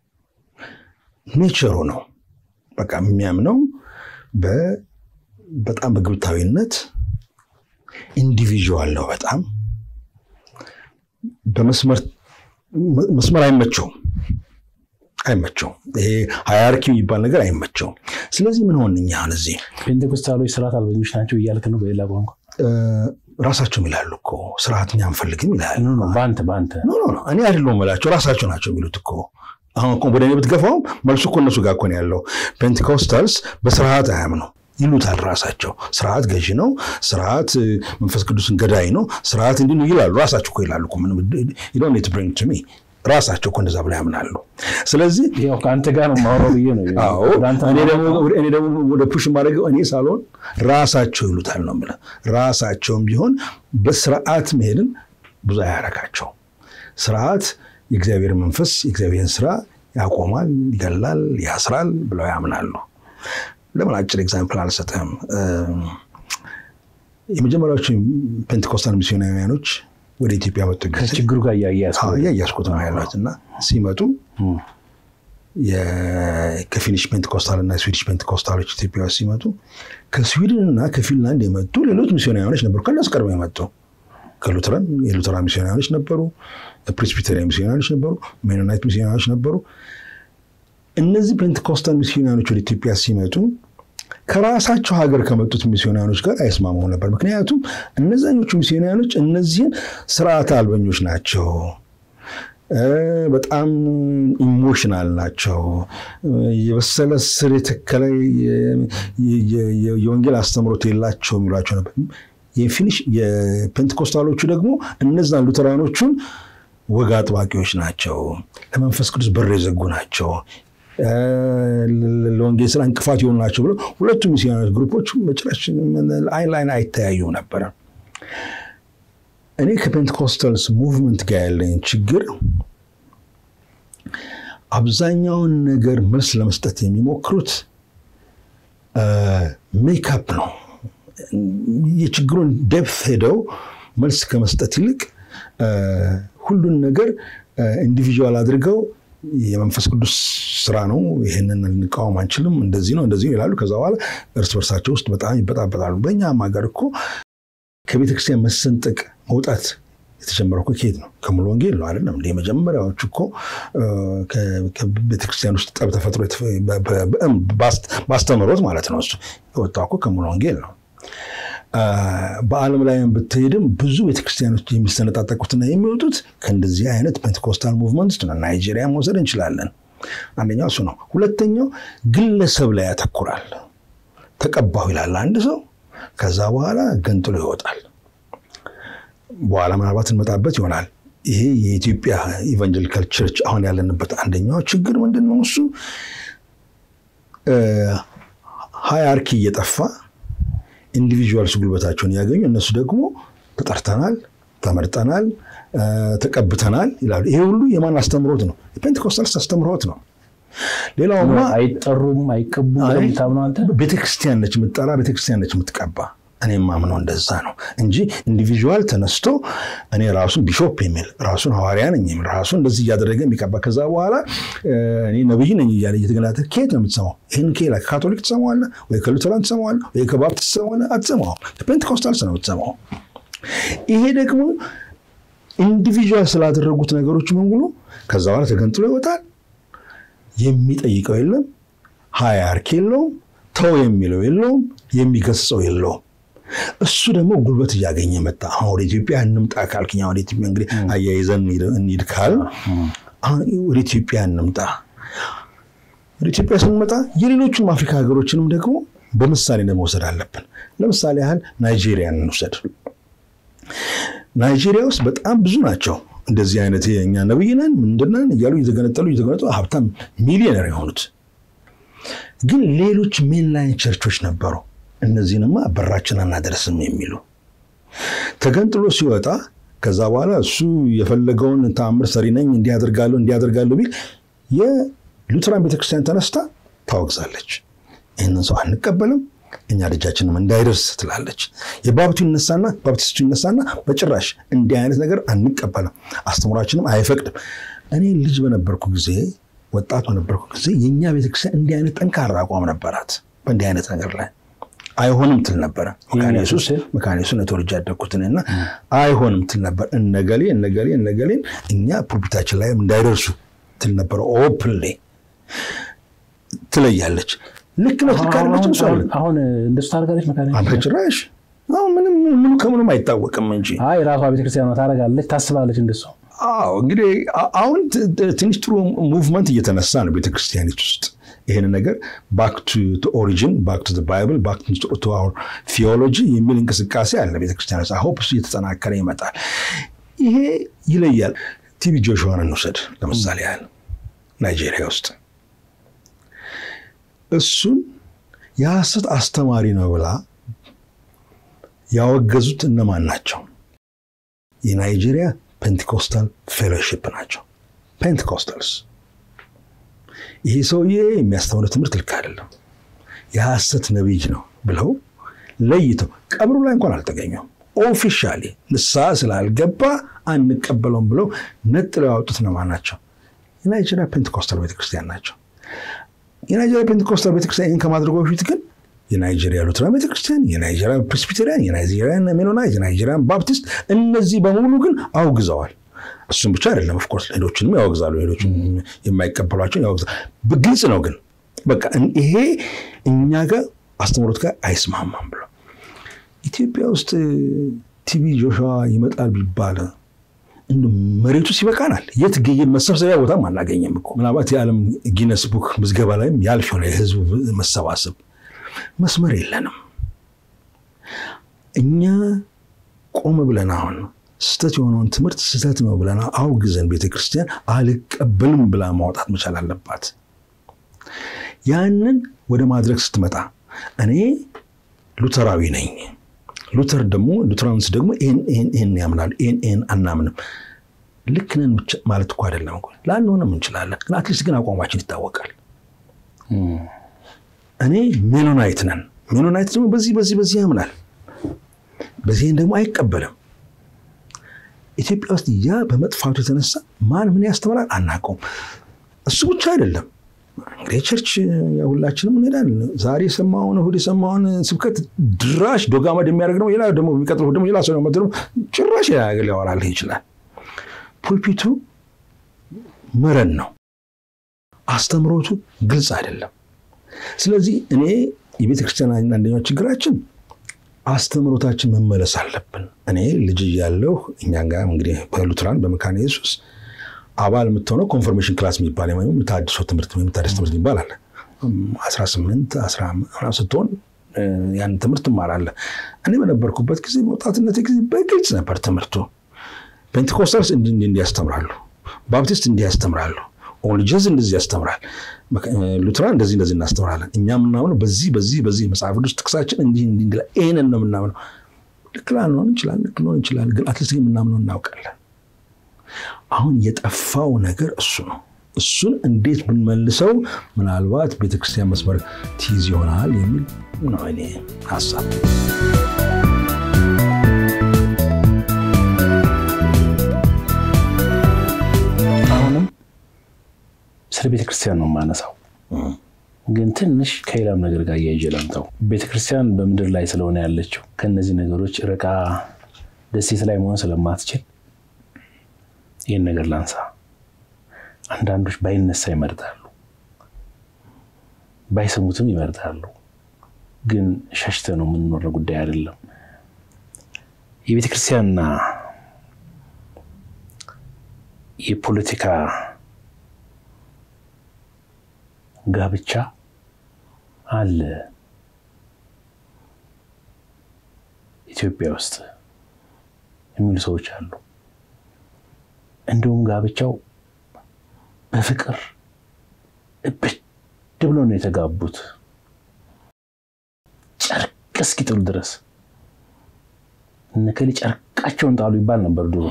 ኔቸሩ ነው በቃ የሚያምነው በጣም በግብታዊነት ኢንዲቪጁዋል ነው። በጣም በመስመር አይመቸውም። ይሄ ሃይራርኪ የሚባል ነገር አይመቸውም። ስለዚህ ምን ሆነኛ አሁን እዚህ ፔንቴኮስታሎች ስርዓት አልበኞች ናቸው እያልክ ነው? በሌላ ቋንቋ ራሳቸው ይላሉ እኮ ስርዓትኛ አንፈልግም ይላሉ። ባንተ ኖ እኔ አይደለም ማለት ራሳቸው ናቸው የሚሉት እኮ። አሁን እኮ ወደ እኔ ብትገፋው መልሱ እኮ እነሱ ጋር እኮ ነው ያለው። ፔንቴኮስታልስ በስርዓት አያምኑ ይሉታል ራሳቸው። ስርዓት ገዢ ነው፣ ስርዓት መንፈስ ቅዱስን ገዳይ ነው፣ ስርዓት እንዲህ ነው ይላሉ። ራሳቸው እኮ ይላሉ እኮ ምን you don't need to bring to me ራሳቸው እኮ እንደዛ ብለው ያምናሉ። ስለዚህ ያው ካንተ ጋር ነው ማውራው ብዬ ነው። እኔ ደግሞ ወደ ፑሽ ማድረገው እኔ ሳልሆን ራሳቸው ይሉታል ነው ማለት። ራሳቸውም ቢሆን በስርዓት መሄድን ብዙ አያረካቸው። ስርዓት የእግዚአብሔር መንፈስ የእግዚአብሔርን ስራ ያቆማል፣ ይገላል፣ ያስራል ብለው ያምናሉ። ለምን አጭር ኤግዛምፕል አልሰጠም? የመጀመሪያዎቹ ፔንቴኮስታል ሚስዮናውያኖች ወደ ኢትዮጵያ መጡ። ከችግሩ ጋር ያያስኩት ነው ያለውና ሲመጡ የከፊኒሽ ፔንቴኮስታልና ስዊዲሽ ፔንቴኮስታሎች ኢትዮጵያ ሲመጡ ከስዊድንና ከፊንላንድ የመጡ ሌሎች ሚስዮናውያኖች ነበሩ። ከነሱ ቀድመው የመጡ የሉተራን ሚስዮናውያኖች ነበሩ፣ ፕሬስቢቴሪያን ሚስዮናውያኖች ነበሩ፣ ሜኖናይት ሚስዮናውያኖች ነበሩ። እነዚህ ፔንቴኮስታል ሚስዮናውያኖች ወደ ኢትዮጵያ ሲመጡ ከራሳቸው ሀገር ከመጡት ሚስዮናውያኖች ጋር አይስማሙም ነበር። ምክንያቱም እነዛኞቹ ሚስዮናውያኖች እነዚህን ስርዓት አልበኞች ናቸው፣ በጣም ኢሞሽናል ናቸው፣ የበሰለ ስር የተከለ የወንጌል አስተምሮት የላቸው የሚሏቸው ነበር። የፔንቴኮስታሎቹ ደግሞ እነዛን ሉተራኖቹን ወግ አጥባቂዎች ናቸው፣ ለመንፈስ ቅዱስ በር የዘጉ ናቸው፣ ለወንጌል ስራ እንቅፋት ይሆኑ ናቸው ብለው ሁለቱም ሚስዮናሪ ግሩፖች መጨረሻ አይን አይተያዩም ነበር። እኔ ከፔንቴኮስታልስ ሙቭመንት ጋር ያለኝ ችግር አብዛኛውን ነገር መልስ ለመስጠት የሚሞክሩት ሜካፕ ነው። የችግሩን ዴፕት ሄደው መልስ ከመስጠት ይልቅ ሁሉን ነገር ኢንዲቪጁዋል አድርገው የመንፈስ ቅዱስ ስራ ነው፣ ይሄንን ልንቃወም አንችልም፣ እንደዚህ ነው ይላሉ። ከዛ በኋላ እርስ በርሳቸው ውስጥ በጣም ይበጣበጣሉ። በእኛም ሀገር እኮ ከቤተክርስቲያን መሰንጠቅ መውጣት የተጀመረው እኮ ከየት ነው? ከሙሉ ወንጌል ነው አይደለም? የመጀመሪያዎቹ እኮ ከቤተክርስቲያን ውስጥ ጠብ ተፈጥሮ ባስተምሮት ማለት ነው እሱ የወጣው እኮ ከሙሉ ወንጌል ነው። በዓለም ላይም ብትሄድም ብዙ ቤተክርስቲያኖች የሚሰነጣጠቁትና የሚወጡት ከእንደዚህ አይነት ፔንቴኮስታል ሙቭመንት ነው። ናይጄሪያ መውሰድ እንችላለን። አንደኛው እሱ ነው። ሁለተኛው ግለሰብ ላይ ያተኩራል። ተቀባው ይላል አንድ ሰው፣ ከዛ በኋላ ገንጥሎ ይወጣል። በኋላ ምናልባት እንመጣበት ይሆናል። ይሄ የኢትዮጵያ ኢቫንጀሊካል ቸርች አሁን ያለንበት አንደኛው ችግር ምንድነው? እሱ ሃይራርኪ እየጠፋ ኢንዲቪጁዋልስ ጉልበታቸውን ያገኙ እነሱ ደግሞ ተጠርተናል ተመርጠናል ተቀብተናል ይላሉ ይሄ ሁሉ የማን አስተምሮት ነው የፔንቴኮስታልስ አስተምሮት ነው ሌላውማ አይጠሩም አይቀቡም ለምታምነው አንተ ቤተክርስቲያን ነች ምትጠራ ቤተክርስቲያን ነች ምትቀባ እኔም ማምነው እንደዛ ነው እንጂ ኢንዲቪጁዋል ተነስቶ እኔ ራሱን ቢሾፕ የሚል ራሱን ሐዋርያ ነኝ የሚል ራሱን እንደዚህ ያደረገ የሚቀባ ከዛ በኋላ እኔ ነብይ ነኝ ይያለ እየተገላተ ከየት ነው የምትሰማው ይሄን ከላ ካቶሊክ ትሰማዋለህ ወይ ከሉተራን ትሰማዋለህ ወይ ከባፕቲስት ትሰማዋለህ አትሰማው ፔንቴኮስታልስ ነው የምትሰማው ይሄ ደግሞ ኢንዲቪጁዋል ስላደረጉት ነገሮች በሙሉ ከዛ በኋላ ተገንጥሎ ይወጣል የሚጠይቀው የለም ሃይራርኪ የለውም ተው የሚለው የለውም የሚገስጸው የለውም እሱ ደግሞ ጉልበት ያገኘ መጣ አሁን ኢትዮጵያ እንምጣ ካልከኛ ወደ ኢትዮጵያ እንግዲህ አያይዘን እንይድካል አሁን ወደ ኢትዮጵያ እንምጣ ወደ ኢትዮጵያ ስንመጣ የሌሎቹን አፍሪካ ሀገሮችንም ደግሞ በመሳሌ ለመውሰድ አለብን ለምሳሌ ያህል ናይጄሪያን እንውሰድ ናይጄሪያ ውስጥ በጣም ብዙ ናቸው እንደዚህ አይነት የኛ ነብይናን ምንድነን ይያሉ ይዘገነጠሉ ሀብታም ሚሊዮነር የሆኑት ግን ሌሎች ሜንላይን ቸርቾች ነበሩ እነዚህንማ በራችን አናደርስም የሚሉ ተገንጥሎ ሲወጣ ከዛ በኋላ እሱ የፈለገውን ተአምር ሰሪ ነኝ እንዲያደርጋለሁ ቢል የሉተራን ቤተክርስቲያን ተነስታ ታወግዛለች ይሄንን ሰው አንቀበልም እኛ ልጃችንም እንዳይደርስ ትላለች ባፕቲስቱ ይነሳና በጭራሽ እንዲህ አይነት ነገር አንቀበልም አስተምራችንም አይፈቅድም እኔ ልጅ በነበርኩ ጊዜ ወጣት በነበርኩ ጊዜ የኛ ቤተክርስቲያን እንዲህ አይነት ጠንካራ አቋም ነበራት በእንዲህ አይነት ነገር ላይ አይሆንም ትል ነበር መካኒሱስ ነቶርጃ ያደኩትና አይሆንም ትል ነበር እነገሌ እኛ ፕሮፊታችን ላይ እንዳይደርሱ ትል ነበር ኦፕንሊ ትለያለች ልክ ነው ተካረለች አሁን እንደሱ ታርጋለች መካኒሱ አብረጭራሽ አሁን ምንም ከምንም አይታወቅም እንጂ አይ ራሷ ቤተክርስቲያኗ ታረጋለች ታስባለች እንደሱ እንግዲህ አሁን ትንሽ ጥሩ ሙቭመንት እየተነሳ ነው ቤተክርስቲያኒት ውስጥ ይሄን ነገር back to the origin back to the bible back to our theology የሚል እንቅስቃሴ አለ ቤተክርስቲያን I hope እሱ እየተጠናከረ ይመጣል ይሄ ይለያል ቲቢ ጆሹዋን እንውሰድ ለምሳሌ ያህል ናይጄሪያ ውስጥ እሱን የሐሰት አስተማሪ ነው ብላ ያወገዙት እነማን ናቸው የናይጄሪያ ፔንቴኮስታል ፌሎሺፕ ናቸው ፔንቴኮስታልስ ይሄ ሰውዬ የሚያስተምረው ትምህርት ልክ አይደለም የሐሰት ነብይ ነው ብለው ለይተው ቀብሩ ላይ እንኳን አልተገኘም ኦፊሻሊ ንስሐ ስላልገባ አንቀበለውም ብለው ነጥለው ያወጡት እነማን ናቸው የናይጄሪያ ፔንቴኮስታል ቤተክርስቲያን ናቸው የናይጄሪያ ፔንቴኮስታል ቤተክርስቲያን ከማድረጉ በፊት ግን የናይጄሪያ ሉተራን ቤተክርስቲያን የናይጄሪያ ፕሬስቢቴሪያን የናይጄሪያ ሜኖናይት የናይጄሪያ ባፕቲስት እነዚህ በሙሉ ግን አውግዘዋል እሱም ብቻ አይደለም ኦፍ ኮርስ ሌሎችንም ያወግዛሉ ሌሎችም የማይቀበሏቸው ያወግዛሉ በግልጽ ነው ግን በቃ ይሄ እኛ ጋር አስተምሮት ጋር አይስማማም ብሎ ኢትዮጵያ ውስጥ ቲቢ ጆሹዋ ይመጣል ቢባል እንደ መሬቱ ሲበቃናል የት ገየ መሰብሰቢያ ቦታ ማናገኘም እኮ ምናልባት የዓለም ጊነስ ቡክ ምዝገባ ላይም ያልፍ ነው የህዝብ መሰባሰብ መስመር የለንም እኛ ቆም ብለን አሁን ስተት የሆነውን ትምህርት ስተት ነው ብለና አውግዘን ቤተክርስቲያን አልቀበልም ብላ ማውጣት መቻል አለባት ያንን ወደ ማድረግ ስትመጣ እኔ ሉተራዊ ነኝ ሉተራንስ ደግሞ ኤን ያምናሉ ኤን አናምንም ልክነን ማለት እኮ አይደለም እኮ ላንሆንም እንችላለን ግን አትሊስት ግን አቋማችን ይታወቃል እኔ ሜኖናይት ደግሞ በዚህ ያምናል በዚህ ደግሞ አይቀበልም ኢትዮጵያ ውስጥ ያ በመጥፋቱ የተነሳ ማን ምን ያስተምራል አናውቀውም እሱ ብቻ አይደለም ቸርች ያሁላችንም እንሄዳለን ዛሬ የሰማውን ስብከት ድራሽ ዶጋማድ የሚያደርግ ነው ሌላ ደግሞ የሚቀጥለው ደግሞ ሌላ ሰው ነው ማለት ነው ጭራሽ ያወራልህ ይችላል ፑልፒቱ መረን ነው አስተምሮቱ ግልጽ አይደለም ስለዚህ እኔ የቤተክርስቲያን አንደኛው ችግራችን አስተምሮታችን መመለስ አለብን እኔ ልጅ ያለው እኛ ጋር እንግዲህ በሉተራን በመካነ ኢየሱስ አባል የምትሆነው ኮንፈርሜሽን ክላስ የሚባል ማለት የታድሶ ትምህርት ወይም ታድስ ትምህርት ይባላል 18 15 ስትሆን ያን ትምህርት ማራለህ እኔ በነበርኩበት ጊዜ ወጣትነት ጊዜ በግልጽ ነበር ትምህርቱ ፔንቴኮስታልስ እንዲያስተምራሉ ባፕቲስት እንዲያስተምራሉ only just እንደዚህ ያስተምራል ሉትራን እንደዚህ እናስተምራለን እኛ ምናምን በዚህ መጽሐፍ ቅዱስ ጥቅሳችን እንዲህ እንዲላ ኤነን ነው ምናምን ልክላን ነው እንችላለን ግን አትሊስት ምናምን እናውቃለን አሁን የጠፋው ነገር እሱ ነው እሱን እንዴት ብንመልሰው ምናልባት ቤተክርስቲያን መስመር ትይዝ ይሆናል የሚል ነው እኔ ሐሳብ ስለ ቤተክርስቲያን ነው ማነሳው ግን ትንሽ ከሌላም ነገር ጋር ያይጀላምጣው ቤተክርስቲያን በመድር ላይ ስለሆነ ያለችው ከነዚህ ነገሮች ርቃ ደሴት ላይ መሆን ስለማትችል ይሄን ነገር ላንሳ አንዳንዶች ባይነሳ ይመርጣሉ ባይሰሙትም ይመርጣሉ ግን ሸሽተ ነው ምን ነው ጉዳይ አይደለም የቤተክርስቲያንና የፖለቲካ ጋብቻ አለ ኢትዮጵያ ውስጥ የሚሉ ሰዎች አሉ እንደውም ጋብቻው በፍቅር ብሎ ነው የተጋቡት ጨርቅ እስኪጥሉ ድረስ እነከሊ ጨርቃቸውን ጣሉ ይባል ነበር ድሮ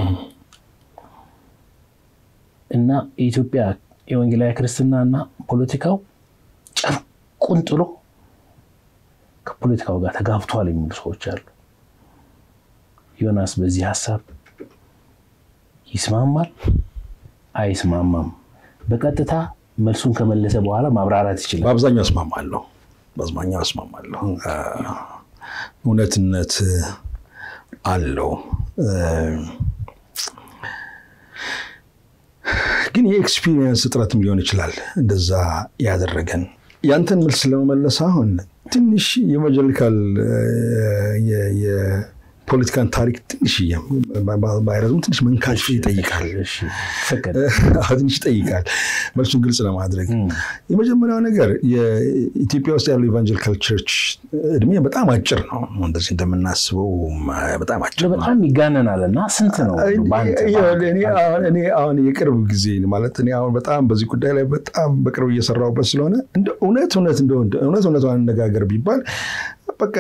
እና ኢትዮጵያ የወንጌላዊ ክርስትናና ፖለቲካው ጨርቁን ጥሎ ከፖለቲካው ጋር ተጋብቷል የሚሉ ሰዎች አሉ ዮናስ በዚህ ሐሳብ ይስማማል አይስማማም በቀጥታ መልሱን ከመለሰ በኋላ ማብራራት ይችላል በአብዛኛው እስማማለሁ እውነትነት አለው ግን የኤክስፒሪየንስ ጥረትም ሊሆን ይችላል እንደዛ ያደረገን ያንተን መልስ ለመመለስ አሁን ትንሽ የኢቫንጀሊካል የፖለቲካን ታሪክ ትንሽ ባይረዝም ትንሽ መንካሽ ይጠይቃል እሺ ፈቀደ ትንሽ ይጠይቃል መልሱን ግልጽ ለማድረግ የመጀመሪያው ነገር የኢትዮጵያ ውስጥ ያለው ኢቫንጀሊካል ቸርች እድሜ በጣም አጭር ነው እንደዚህ እንደምናስበው በጣም አጭር ነው በጣም ይጋነናልና ስንት ነው እኔ አሁን የቅርብ ጊዜ ማለት እኔ አሁን በጣም በዚህ ጉዳይ ላይ በጣም በቅርብ እየሰራሁበት ስለሆነ እንደ እውነት አነጋገር ቢባል በቃ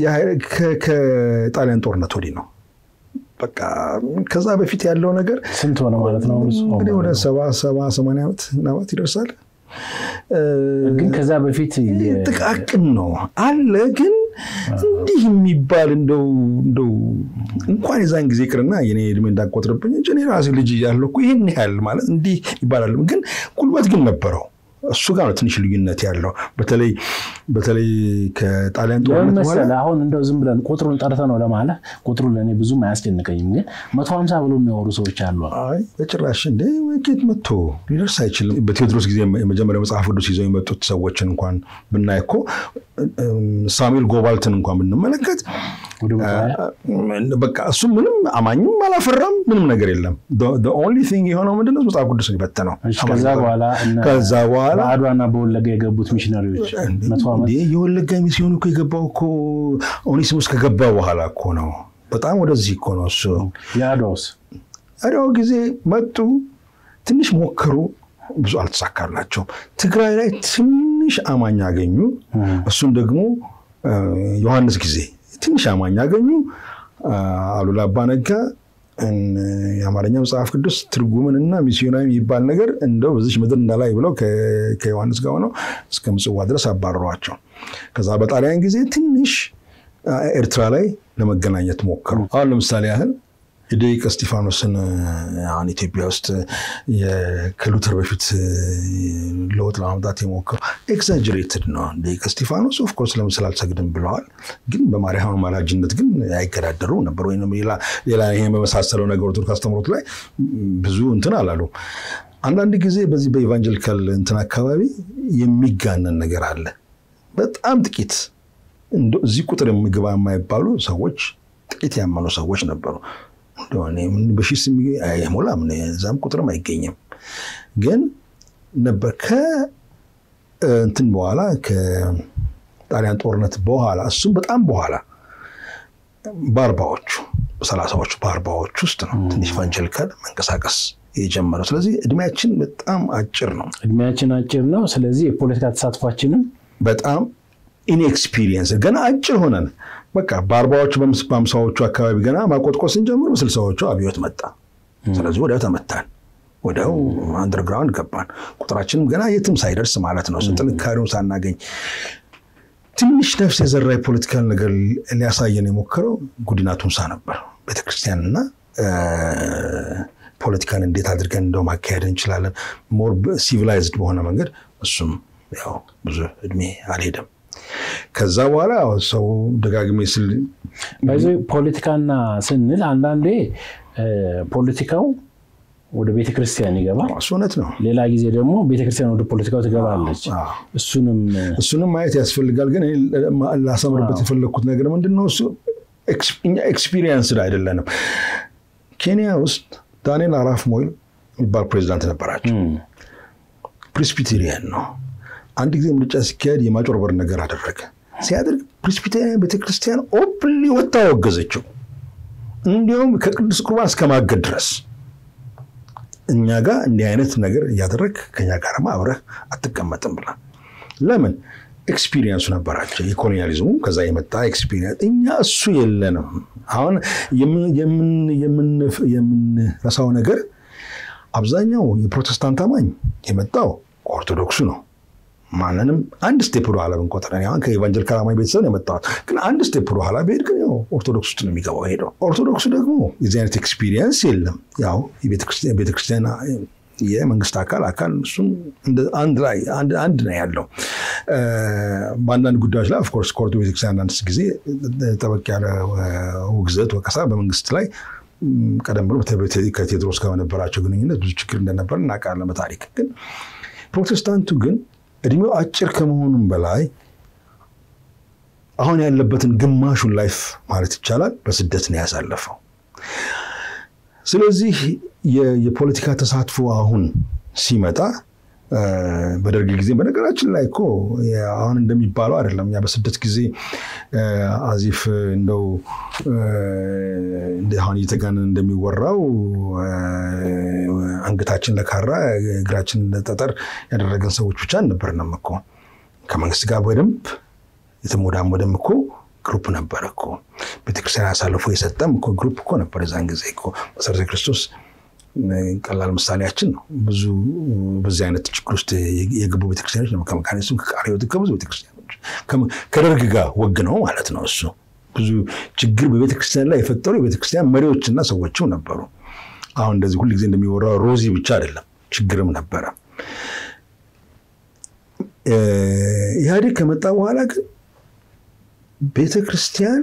ከጣሊያን ጦርነት ወዲህ ነው በቃ ከዛ በፊት ያለው ነገር ስንት ሆነ ማለት ነው እንግዲህ ወደ 70 ዓመት ይደርሳል ግን ከዛ በፊት ጥቃቅን ነው አለ ግን እንዲህ የሚባል እንደው እንኳን የዛን ጊዜ ቅርና የኔ እድሜ እንዳቆጥርብኝ እንጂ እኔ ራሴ ልጅ ያለው እኮ ይሄን ያህል ማለት እንዲህ ይባላል ግን ቁልበት ግን ነበረው እሱ ጋር ትንሽ ልዩነት ያለው በተለይ ከጣሊያን ጦርነት በኋላ አሁን እንደው ዝም ብለን ቁጥሩን ጠርተን ነው ለማለት ቁጥሩ ለኔ ብዙም አያስደንቀኝም ግን 150 ብሎ የሚያወሩ ሰዎች አሉ አይ በጭራሽ እንደ ወቄት መጥቶ ሊደርስ አይችልም በቴዎድሮስ ጊዜ የመጀመሪያው መጽሐፍ ቅዱስ ይዘው የመጡት ሰዎችን እንኳን ብናይኮ ሳሙኤል ጎባልትን እንኳን ብንመለከት በቃ እሱ ምንም አማኝም አላፈራም ምንም ነገር የለም the only thing የሆነው ምንድነው መጽሐፍ ቅዱስ ይበተነው ከዛ በኋላ በአድዋና በወለጋ የገቡት ሚሽነሪዎች 100 ዓመት የወለጋ ሚስዮን እኮ የገባው እኮ ኦኔሲሞስ ከገባ በኋላ እኮ ነው በጣም ወደዚህ እኮ ነው እሱ ያዶስ ጊዜ መጡ ትንሽ ሞከሩ ብዙ አልተሳካላቸው ትግራይ ላይ ትንሽ አማኝ አገኙ እሱን ደግሞ ዮሐንስ ጊዜ ትንሽ አማኝ አገኙ አሉላ አባነጋ የአማርኛ መጽሐፍ ቅዱስ ትርጉምንና ሚስዮናዊ ይባል ነገር እንደው በዚህ ምድር እንዳላይ ብለው ከዮሐንስ ጋር ሆነው እስከ ምጽዋ ድረስ አባረሯቸው ከዛ በጣሊያን ጊዜ ትንሽ ኤርትራ ላይ ለመገናኘት ሞከሩ አሁን ለምሳሌ ያህል የደቂቀ እስጢፋኖስን አሁን ኢትዮጵያ ውስጥ የክሉተር በፊት ለውጥ ለማምጣት የሞከሩ ኤግዛጀሬትድ ነው ደቂቀ እስጢፋኖስ ኦፍ ኮርስ ለምሳሌ አልሰግድም ብለዋል ግን በማርያም አማላጅነት ግን አይገዳደሩ ነበር ወይንም ሌላ ይሄ በመሳሰለው ነገሮች ካስተምሩት ላይ ብዙ እንትን አላሉ አንዳንድ ጊዜ በዚህ በኢቫንጀሊካል እንትን አካባቢ የሚጋነን ነገር አለ በጣም ጥቂት እዚህ ቁጥር የሚገባ የማይባሉ ሰዎች ጥቂት ያመኑ ሰዎች ነበሩ እንደሆነ ምን በሽስ አይሞላም ነዛም ቁጥርም አይገኝም ግን ነበር እንትን በኋላ ከጣሊያን ጦርነት በኋላ እሱም በጣም በኋላ ባርባዎቹ 30ዎቹ ባርባዎች ውስጥ ነው ትንሽ ኢቫንጀሊካል መንቀሳቀስ የጀመረው። ስለዚህ እድሜያችን በጣም አጭር ነው። ስለዚህ የፖለቲካ ተሳትፏችንም በጣም ኢንኤክስፒሪየንስ ገና አጭር ሆነን በቃ በ40ዎቹ በ50ዎቹ አካባቢ ገና ማቆጥቆስ እንጀምር በ60ዎቹ አብዮት መጣ። ስለዚህ ወዲያው ተመታን፣ ወዲያው አንደርግራውንድ ገባን። ቁጥራችንም ገና የትም ሳይደርስ ማለት ነው። ጥንካሬውን ሳናገኝ ትንሽ ነፍስ የዘራ የፖለቲካል ነገር ሊያሳየን የሞከረው ጉዲና ቱምሳ ነበር። ቤተክርስቲያንና ፖለቲካን እንዴት አድርገን እንደው ማካሄድ እንችላለን ሞር ሲቪላይዝድ በሆነ መንገድ። እሱም ያው ብዙ እድሜ አልሄደም። ከዛ በኋላ ሰው ደጋግሜ ስል ፖለቲካና ስንል አንዳንዴ ፖለቲካው ወደ ቤተክርስቲያን ይገባል። እውነት ነው። ሌላ ጊዜ ደግሞ ቤተክርስቲያን ወደ ፖለቲካው ትገባለች። እሱንም ማየት ያስፈልጋል። ግን ላሰምርበት የፈለኩት ነገር ምንድነው እሱ ኤክስፒሪየንስድ አይደለንም። ኬንያ ውስጥ ዳንኤል አራፍ ሞይ የሚባል ፕሬዝዳንት ነበራቸው። ፕሬስቢቴሪያን ነው። አንድ ጊዜ ምርጫ ሲካሄድ የማጭበርበር ነገር አደረገ። ሲያደርግ ፕሬስቢቴሪያን ቤተክርስቲያን ኦፕንሊ ወጣ ወገዘችው። እንዲያውም ከቅዱስ ቁርባን እስከማገድ ድረስ እኛ ጋር እንዲህ አይነት ነገር ያደረግ ከኛ ጋር አብረህ አትቀመጥም ብላ። ለምን? ኤክስፒሪየንሱ ነበራቸው። የኮሎኒያሊዝሙ ከዛ የመጣ ኤክስፒሪየንስ እኛ እሱ የለንም። አሁን የምንረሳው ነገር አብዛኛው የፕሮቴስታንት አማኝ የመጣው ኦርቶዶክሱ ነው። ማንንም አንድ ስቴፕ ወደ ኋላ ብንቆጥረን አሁን ከኢቫንጀሊካል አማኝ ቤተሰብ ነው የመጣው። ግን አንድ ስቴፕ ወደ ኋላ ቢሄድ ግን ኦርቶዶክስ ውስጥ ነው የሚገባው ሄደው። ኦርቶዶክሱ ደግሞ የዚህ አይነት ኤክስፒሪየንስ የለም። ያው የቤተክርስቲያን የመንግስት አካል እሱም አንድ ነው ያለው። በአንዳንድ ጉዳዮች ላይ ኦፍኮርስ ኮርቱ ቤተክርስቲያን አንድ ጊዜ ጠበቅ ያለ ውግዘት ወቀሳ በመንግስት ላይ ቀደም ብሎ ከቴዎድሮስ ጋር በነበራቸው ግንኙነት ብዙ ችግር እንደነበር እናውቃለን በታሪክ። ግን ፕሮቴስታንቱ ግን እድሜው አጭር ከመሆኑም በላይ አሁን ያለበትን ግማሹን ላይፍ ማለት ይቻላል በስደት ነው ያሳለፈው። ስለዚህ የፖለቲካ ተሳትፎ አሁን ሲመጣ በደርግ ጊዜ በነገራችን ላይ እኮ አሁን እንደሚባለው አይደለም። ያ በስደት ጊዜ አዚፍ እንደው አሁን እየተጋነነ እንደሚወራው አንገታችን ለካራ እግራችን ለጠጠር ያደረገን ሰዎች ብቻ አልነበርንም እኮ። ከመንግስት ጋር በደንብ የተሞዳሞደም እኮ ግሩፕ ነበር እኮ። ቤተክርስቲያን አሳልፎ የሰጠም እኮ ግሩፕ እኮ ነበር እዛን ጊዜ እኮ። መሰረተ ክርስቶስ ቀላል ምሳሌያችን ነው። ብዙ በዚህ አይነት ችግር ውስጥ የገቡ ቤተክርስቲያኖች ነው። ከመካኒዝም ከቃሪው ከብዙ ቤተክርስቲያኖች ከደርግ ጋር ወግ ነው ማለት ነው። እሱ ብዙ ችግር በቤተክርስቲያን ላይ የፈጠሩ የቤተክርስቲያን መሪዎችና ሰዎችም ነበሩ። አሁን እንደዚህ ሁሉ ጊዜ እንደሚወራው ሮዚ ብቻ አይደለም፣ ችግርም ነበረ። ኢህአዴግ ከመጣ በኋላ ግን ቤተክርስቲያን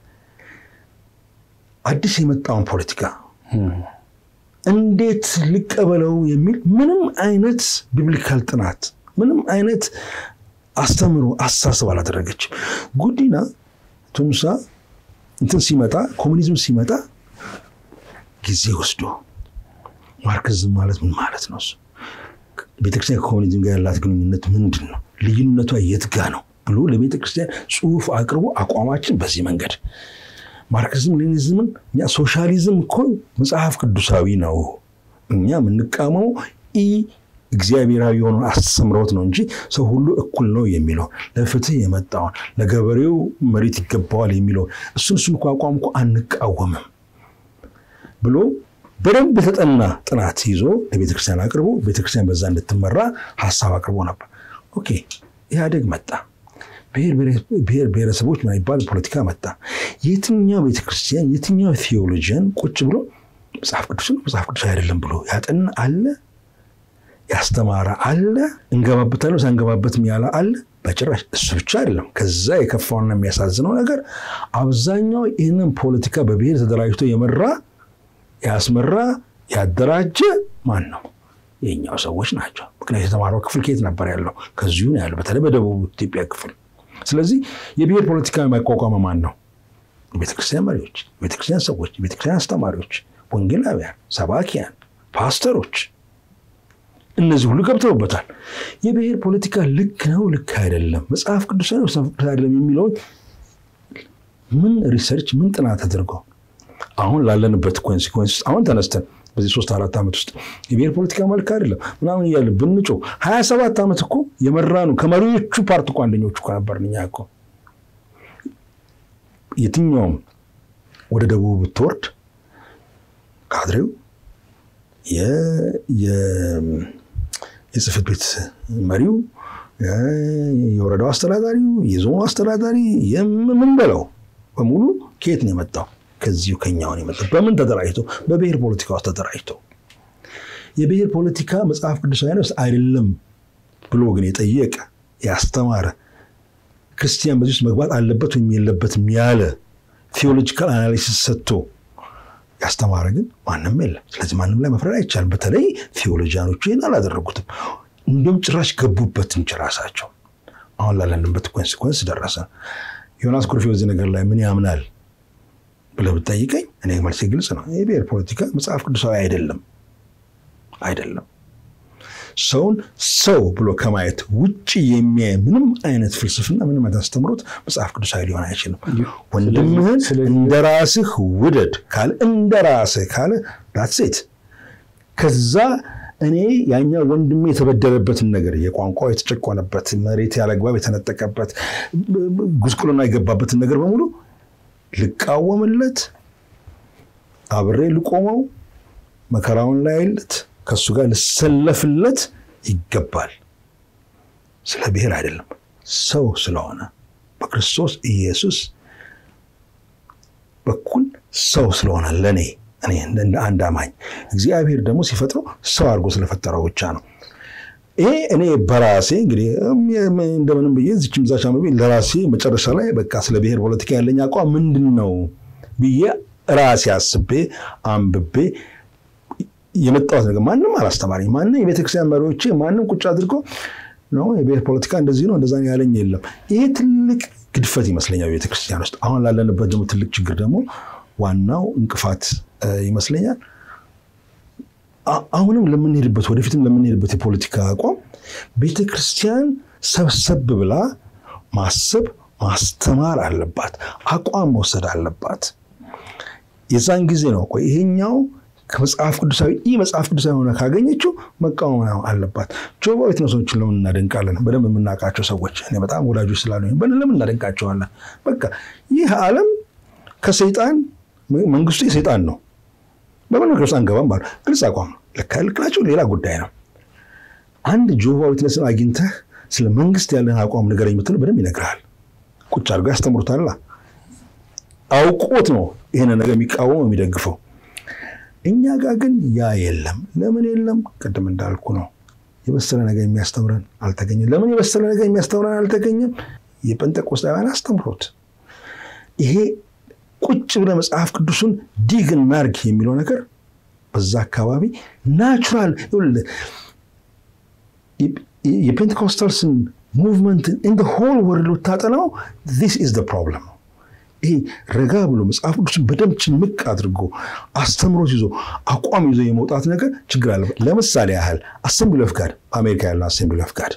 አዲስ የመጣውን ፖለቲካ እንዴት ሊቀበለው የሚል ምንም አይነት ቢብሊካል ጥናት ምንም አይነት አስተምሮ አሳስብ አላደረገችም። ጉዲና ቱምሳ ሲመጣ ኮሙኒዝም ሲመጣ ጊዜ ወስዶ ማርክሲዝም ማለት ምን ማለት ነው? ቤተክርስቲያን ከኮሙኒዝም ጋር ያላት ግንኙነት ምንድን ነው? ልዩነቷ የት ጋር ነው ብሎ ለቤተክርስቲያን ጽሑፍ አቅርቦ አቋማችን በዚህ መንገድ ማርክሲዝም ሌኒኒዝምን እኛ ሶሻሊዝም እኮ መጽሐፍ ቅዱሳዊ ነው፣ እኛ የምንቃወመው እግዚአብሔራዊ የሆነ አስተምሮት ነው እንጂ ሰው ሁሉ እኩል ነው የሚለው ለፍትህ የመጣው ለገበሬው መሬት ይገባዋል የሚለው እሱን እኮ አቋም እኮ አንቃወምም ብሎ በደንብ የተጠና ጥናት ይዞ ለቤተክርስቲያን አቅርቦ ቤተክርስቲያን በዛ እንድትመራ ሐሳብ አቅርቦ ነበር። ኦኬ ኢህአዴግ መጣ። ብሔር ብሔረሰቦች ማይባል ፖለቲካ መጣ። የትኛው ቤተክርስቲያን የትኛው ቴዎሎጂያን ቁጭ ብሎ መጽሐፍ ቅዱስ አይደለም ብሎ ያጠና አለ? ያስተማረ አለ? እንገባበታለን ሳንገባበትም ያለ አለ? በጭራሽ። እሱ ብቻ አይደለም። ከዛ የከፋውና የሚያሳዝነው ነገር አብዛኛው ይህንን ፖለቲካ በብሔር ተደራጅቶ የመራ ያስመራ ያደራጀ ማን ነው? የኛው ሰዎች ናቸው። ምክንያቱም የተማረው ክፍል ከየት ነበር ያለው? ከዚሁ ነው ያለው፣ በተለይ በደቡብ ኢትዮጵያ ክፍል። ስለዚህ የብሔር ፖለቲካ የማይቋቋመ ማን ነው? ቤተክርስቲያን መሪዎች፣ ቤተክርስቲያን ሰዎች፣ ቤተክርስቲያን አስተማሪዎች፣ ወንጌላውያን፣ ሰባኪያን፣ ፓስተሮች፣ እነዚህ ሁሉ ገብተውበታል። የብሔር ፖለቲካ ልክ ነው ልክ አይደለም፣ መጽሐፍ ቅዱስ ነው መጽሐፍ ቅዱስ አይደለም የሚለው ምን ሪሰርች ምን ጥናት ተደርጎ አሁን ላለንበት ኮንሲኩዌንስ አሁን ተነስተን በዚህ 3-4 ዓመት ውስጥ የብሔር ፖለቲካ መልክ አይደለም ምናምን ይያል ብንጮ 27 ዓመት እኮ የመራኑ ከመሪዎቹ ፓርት እኮ አንደኞቹ እኮ ነበርን እኛ እኮ የትኛውም ወደ ደቡብ ብትወርድ ካድሬው የጽሕፈት ቤት መሪው የወረዳው አስተዳዳሪው የዞኑ አስተዳዳሪ የምን በለው በሙሉ ከየት ነው የመጣው ከዚሁ ከኛው ነው የመጣው በምን ተደራጅቶ በብሔር ፖለቲካ ውስጥ ተደራጅቶ የብሔር ፖለቲካ መጽሐፍ ቅዱሳዊ ነው አይደለም ብሎ ግን የጠየቀ ያስተማረ ክርስቲያን በዚህ ውስጥ መግባት አለበት ወይም የለበትም ያለ ቴዎሎጂካል አናሊሲስ ሰጥቶ ያስተማረ ግን ማንም የለም ስለዚህ ማንም ላይ መፍረድ አይቻልም በተለይ ቴዎሎጂያኖቹ ይሄን አላደረጉትም እንደም ጭራሽ ገቡበት እንጭራሳቸው አሁን ላለንበት ኮንሲኩዌንስ ደረሰ ዮናስ ኩርፊ በዚህ ነገር ላይ ምን ያምናል ብለህ ብትጠይቀኝ እኔ መልሴ ግልጽ ነው የብሔር ፖለቲካ መጽሐፍ ቅዱሳዊ አይደለም ሰውን ሰው ብሎ ከማየት ውጪ የሚያይ ምንም አይነት ፍልስፍና ምንም አስተምሮት መጽሐፍ ቅዱሳዊ ሊሆን አይችልም ወንድምህን እንደራስህ ውደድ ካለ እንደራስህ ካለ that's it ከዛ እኔ ያኛው ወንድሜ የተበደለበትን ነገር የቋንቋው የተጨቆነበት መሬት ያለግባብ የተነጠቀበት ጉስቁልና የገባበትን ነገር በሙሉ ልቃወምለት አብሬ ልቆመው መከራውን ላይለት ከሱ ጋር ልሰለፍለት ይገባል ስለ ብሔር አይደለም ሰው ስለሆነ በክርስቶስ ኢየሱስ በኩል ሰው ስለሆነ ለኔ እኔ እንደ አንድ አማኝ እግዚአብሔር ደግሞ ሲፈጥረው ሰው አድርጎ ስለፈጠረው ብቻ ነው ይሄ እኔ በራሴ እንግዲህ እንደምንም ብዬ እዚህም ዛቻ ነው ለራሴ መጨረሻ ላይ በቃ ስለ ብሔር ፖለቲካ ያለኝ አቋም ምንድነው ብዬ ራሴ አስቤ አንብቤ የመጣው ነገር ማንንም አላስተማረኝ ማንንም የቤተክርስቲያን መሪዎች ማንንም ቁጭ አድርጎ ነው የብሔር ፖለቲካ እንደዚህ ነው እንደዛ ያለኝ የለም ይሄ ትልቅ ግድፈት ይመስለኛል ቤተክርስቲያን ውስጥ አሁን ላለንበት ደግሞ ትልቅ ችግር ደግሞ ዋናው እንቅፋት ይመስለኛል አሁንም ለምንሄድበት ወደፊትም ለምንሄድበት የፖለቲካ አቋም ቤተክርስቲያን ሰብሰብ ብላ ማሰብ ማስተማር አለባት አቋም መውሰድ አለባት የዛን ጊዜ ነው ቆይ ይሄኛው ከመጽሐፍ ቅዱሳዊ መጽሐፍ ቅዱሳዊ ሆነ ካገኘችው መቃወም አለባት ጆባ ዊትነሶችን ለምን እናደንቃለን በደንብ የምናቃቸው ሰዎች እኔ በጣም ወዳጆች ስላሉኝ ለምን እናደንቃቸዋለን በቃ ይህ ዓለም ከሰይጣን መንግስቱ የሰይጣን ነው በምን ነገር አንገባም ባል ግልጽ አቋም ለካልክላቸው ሌላ ጉዳይ ነው አንድ ጆባ ዊትነስን አግኝተህ ስለ መንግስት ያለን አቋም ንገረኝ ምትል በደንብ ይነግራል ቁጭ አድርገው ያስተምሩታል አውቆት ነው ይሄን ነገር የሚቃወመው የሚደግፈው እኛ ጋር ግን ያ የለም ለምን የለም ቀደም እንዳልኩ ነው የበሰለ ነገር የሚያስተምረን አልተገኘም ለምን የበሰለ ነገር የሚያስተምረን አልተገኘም የጴንጤቆስጣውያን አስተምሮት ይሄ ቁጭ ብለ መጽሐፍ ቅዱስን ዲግን ማርክ የሚለው ነገር በዛ አካባቢ ናቹራል የፔንቴኮስታልስ ሙቭመንት in the whole world ታጠናው this is the problem ይሄ ረጋ ብሎ መጽሐፍ ቅዱስን በደንብ ጭምቅ አድርጎ አስተምሮት ይዞ አቋም ይዞ የመውጣት ነገር ችግር አለ ለምሳሌ ያህል አሴምብሊ ኦፍ ጋድ አሜሪካ ያለው አሴምብሊ ኦፍ ጋድ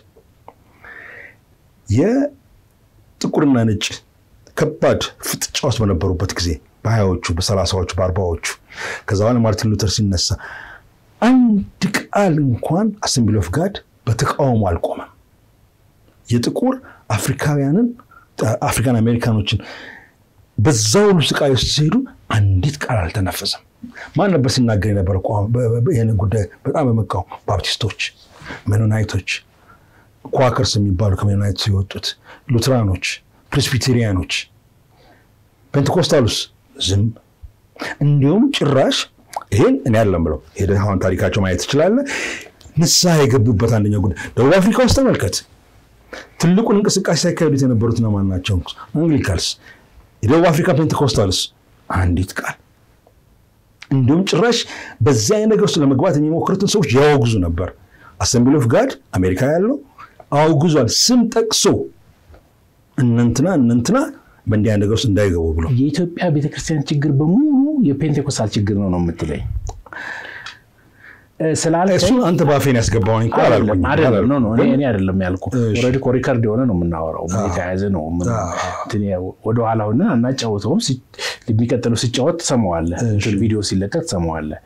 የጥቁርና ነጭ ከባድ ፍጥጫዎች በነበሩበት ጊዜ በ20ዎቹ በ30ዎቹ በ40ዎቹ ከዛ በኋላ ማርቲን ሉተር ሲነሳ አንድ ቃል እንኳን አሴምብሊ ኦፍ ጋድ በተቃውሞ አልቆመም የጥቁር አፍሪካውያንን አፍሪካን አሜሪካኖችን በዛው ስቃይ ውስጥ ሲሄዱ አንዲት ቃል አልተነፈሰም ማን ነበር ሲናገር የነበረው ይሄን ጉዳይ በጣም በመቃወም ባፕቲስቶች ሜኖናይቶች ኳከርስ የሚባሉ ከሜኖናይት ሲወጡት ሉትራኖች ፕሬስቢቴሪያኖች ፔንቴኮስታሉስ ዝም እንዲሁም ጭራሽ ይሄን እኔ አይደለም ብለው የደሃውን ታሪካቸው ማየት ይችላል ንስሐ የገቡበት አንደኛው ጉዳይ ደቡብ አፍሪካ ውስጥ ተመልከት ትልቁን እንቅስቃሴ ሳይካሄዱት የነበሩት ነው ማናቸው አንግሊካንስ የደቡብ አፍሪካ ፔንቴኮስታልስ አንዲት ቃል እንዲሁም ጭራሽ በዛ ነገር ውስጥ ለመግባት የሚሞክሩትን ሰዎች ያወግዙ ነበር አሴምብሊ ኦፍ ጋድ አሜሪካ ያለው አውግዟል ስም ጠቅሶ እንንትና በእንዲያ ነገር ውስጥ እንዳይገቡ ብሎ የኢትዮጵያ ቤተክርስቲያን ችግር በሙሉ የፔንቴኮስታል ችግር ነው የምትለኝ ስላልከኝ እሱ አንተ ባፌን ያስገባው እንኳን አላልኩኝ አይደለም ነው እኔ አይደለም ያልኩ ኦሬዲ ሪከርድ የሆነ ነው የምናወራው ምን ተያዘ ነው እንትን ወደ ኋላውና እናጫውተውም የሚቀጥለው ሲጫወት ተሰማዋለህ ቪዲዮ ሲለቀቅ ተሰማዋለህ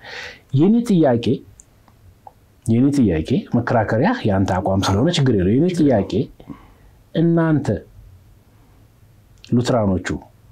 የኔ ጥያቄ መከራከሪያ ያንተ አቋም ስለሆነ ችግር የለው የኔ ጥያቄ እናንተ ሉትራኖቹ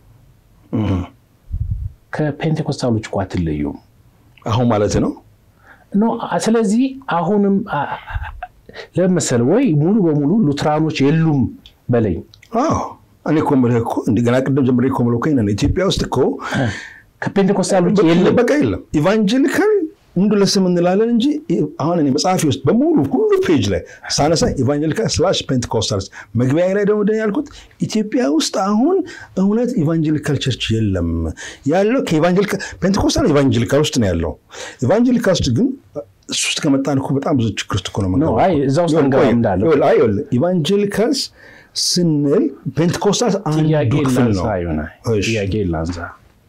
ከፔንቴኮስታሎች ቋትለዩም አሁን ማለት ነው ስለዚህ አሁንም ለምሳሌ ወይ ሙሉ በሙሉ ሉትራኖች የሉም በለኝ እኔ ኮምበለኮ እንደገና ቀደም ጀምሬ ኮምበለኮ እና ኢትዮጵያ ውስጥ እኮ ከፔንቴኮስታሎች የለም በቃ የለም ኢቫንጀሊካል እንዱ ለስም እንላለን እንጂ አሁን እኔ መጽሐፊ ውስጥ በሙሉ ሁሉ ፔጅ ላይ ሳነሳ evangelical/pentecostals መግቢያ ላይ ደግሞ ያልኩት ኢትዮጵያ ውስጥ አሁን እውነት ኢቫንጀሊካል ቸርች የለም ያለው ከኢቫንጀሊካል ፔንቴኮስታል ኢቫንጀሊካል ውስጥ ነው ያለው ኢቫንጀሊካል ውስጥ ግን እሱ ውስጥ ከመጣን እኮ በጣም ብዙ ችግር ውስጥ እኮ ነው ነው አይ እዛው ውስጥ እንገባም እንዳለው አይ ኢቫንጀሊካልስ ስንል ፔንቴኮስታል አንዱ ክፍል ነው ያጌ ላንሳ